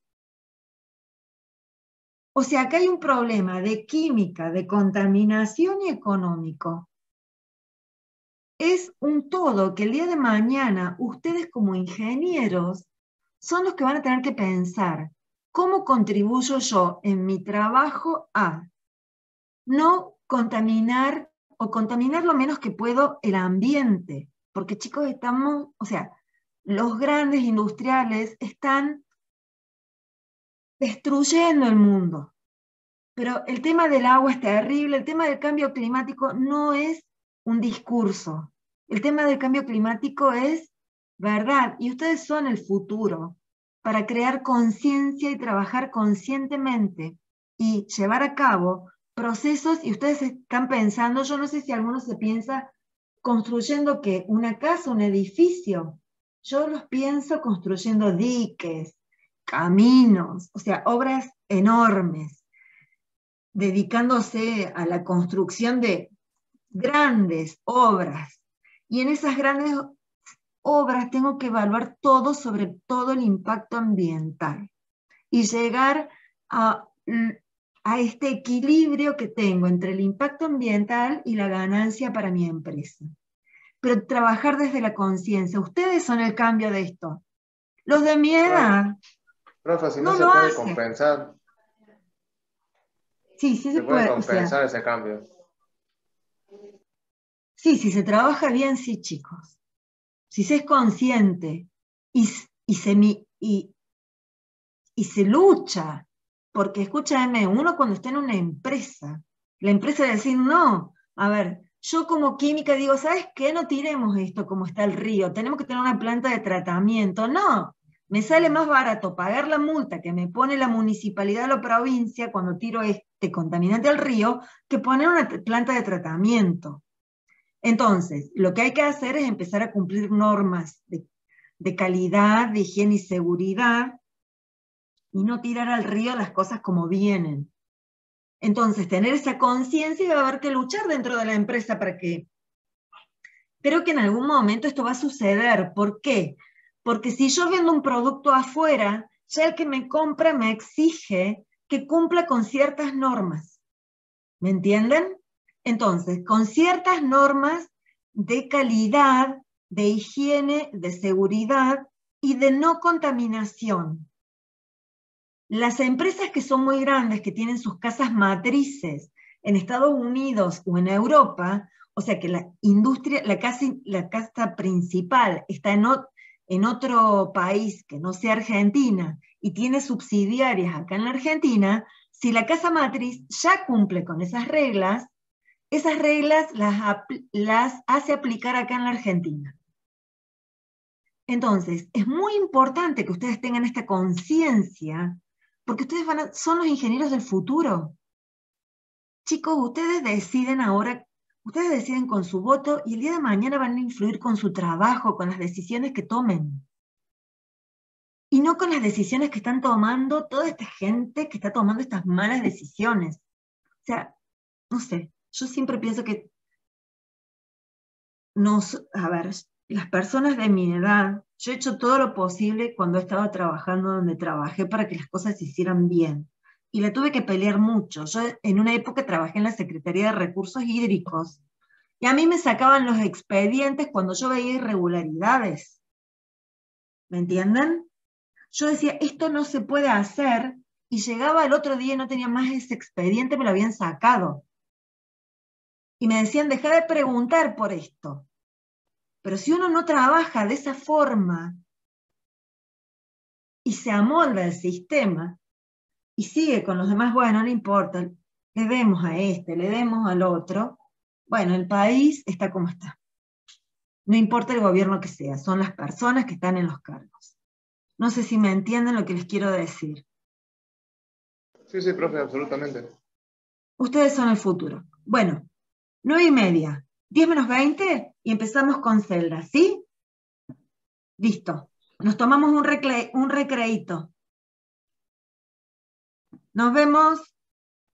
O sea, acá hay un problema de química, de contaminación y económico. Es un todo que el día de mañana ustedes como ingenieros son los que van a tener que pensar cómo contribuyo yo en mi trabajo a no contaminar o contaminar lo menos que puedo el ambiente. Porque chicos, estamos, o sea, los grandes industriales están destruyendo el mundo. Pero el tema del agua es terrible, el tema del cambio climático no es un discurso. El tema del cambio climático es verdad, y ustedes son el futuro para crear conciencia y trabajar conscientemente y llevar a cabo procesos, y ustedes están pensando, yo no sé si alguno se piensa construyendo ¿qué? Una casa, un edificio. Yo los pienso construyendo diques, caminos, o sea, obras enormes, dedicándose a la construcción de grandes obras. Y en esas grandes obras tengo que evaluar todo sobre todo el impacto ambiental y llegar a este equilibrio que tengo entre el impacto ambiental y la ganancia para mi empresa. Pero trabajar desde la conciencia. Ustedes son el cambio de esto. Los de mi edad Profe, si no no se lo puede hacen. compensar, Sí, sí se se puede puede. O sea, compensar ese cambio. sí, si se trabaja bien, sí, chicos. Si se es consciente y se lucha, porque escúchame, uno cuando está en una empresa, la empresa decir, no, a ver, yo como química digo, ¿sabes qué? No tiremos esto como está el río, tenemos que tener una planta de tratamiento. No, me sale más barato pagar la multa que me pone la municipalidad o la provincia cuando tiro este contaminante al río que poner una planta de tratamiento. Entonces, lo que hay que hacer es empezar a cumplir normas de calidad, de higiene y seguridad, y no tirar al río las cosas como vienen. Entonces, tener esa conciencia y va a haber que luchar dentro de la empresa para que... Creo que en algún momento esto va a suceder. ¿Por qué? Porque si yo vendo un producto afuera, ya el que me compra me exige que cumpla con ciertas normas. ¿Me entienden? Entonces, con ciertas normas de calidad, de higiene, de seguridad y de no contaminación. Las empresas que son muy grandes, que tienen sus casas matrices en Estados Unidos o en Europa, o sea que la industria, la casa principal está en otro país que no sea Argentina y tiene subsidiarias acá en la Argentina, si la casa matriz ya cumple con esas reglas las hace aplicar acá en la Argentina. Entonces, es muy importante que ustedes tengan esta conciencia, porque ustedes son los ingenieros del futuro. Chicos, ustedes deciden ahora, ustedes deciden con su voto y el día de mañana van a influir con su trabajo, con las decisiones que tomen. Y no con las decisiones que están tomando toda esta gente que está tomando estas malas decisiones. O sea, no sé, yo siempre pienso que a ver, las personas de mi edad, yo he hecho todo lo posible cuando he estado trabajando donde trabajé para que las cosas se hicieran bien. Y la tuve que pelear mucho. Yo en una época trabajé en la Secretaría de Recursos Hídricos. Y a mí me sacaban los expedientes cuando yo veía irregularidades. ¿Me entienden? Yo decía, esto no se puede hacer. Y llegaba el otro día y no tenía más ese expediente, me lo habían sacado. Y me decían, deja de preguntar por esto. Pero si uno no trabaja de esa forma y se amolda el sistema y sigue con los demás, bueno, no importa, le demos a este, le demos al otro, bueno, el país está como está. No importa el gobierno que sea, son las personas que están en los cargos. No sé si me entienden lo que les quiero decir. Sí, sí, profe, absolutamente. Ustedes son el futuro. Bueno, 9:30, 10 menos 20 y empezamos con celdas, ¿sí? Listo. Nos tomamos un recreíto. Nos vemos.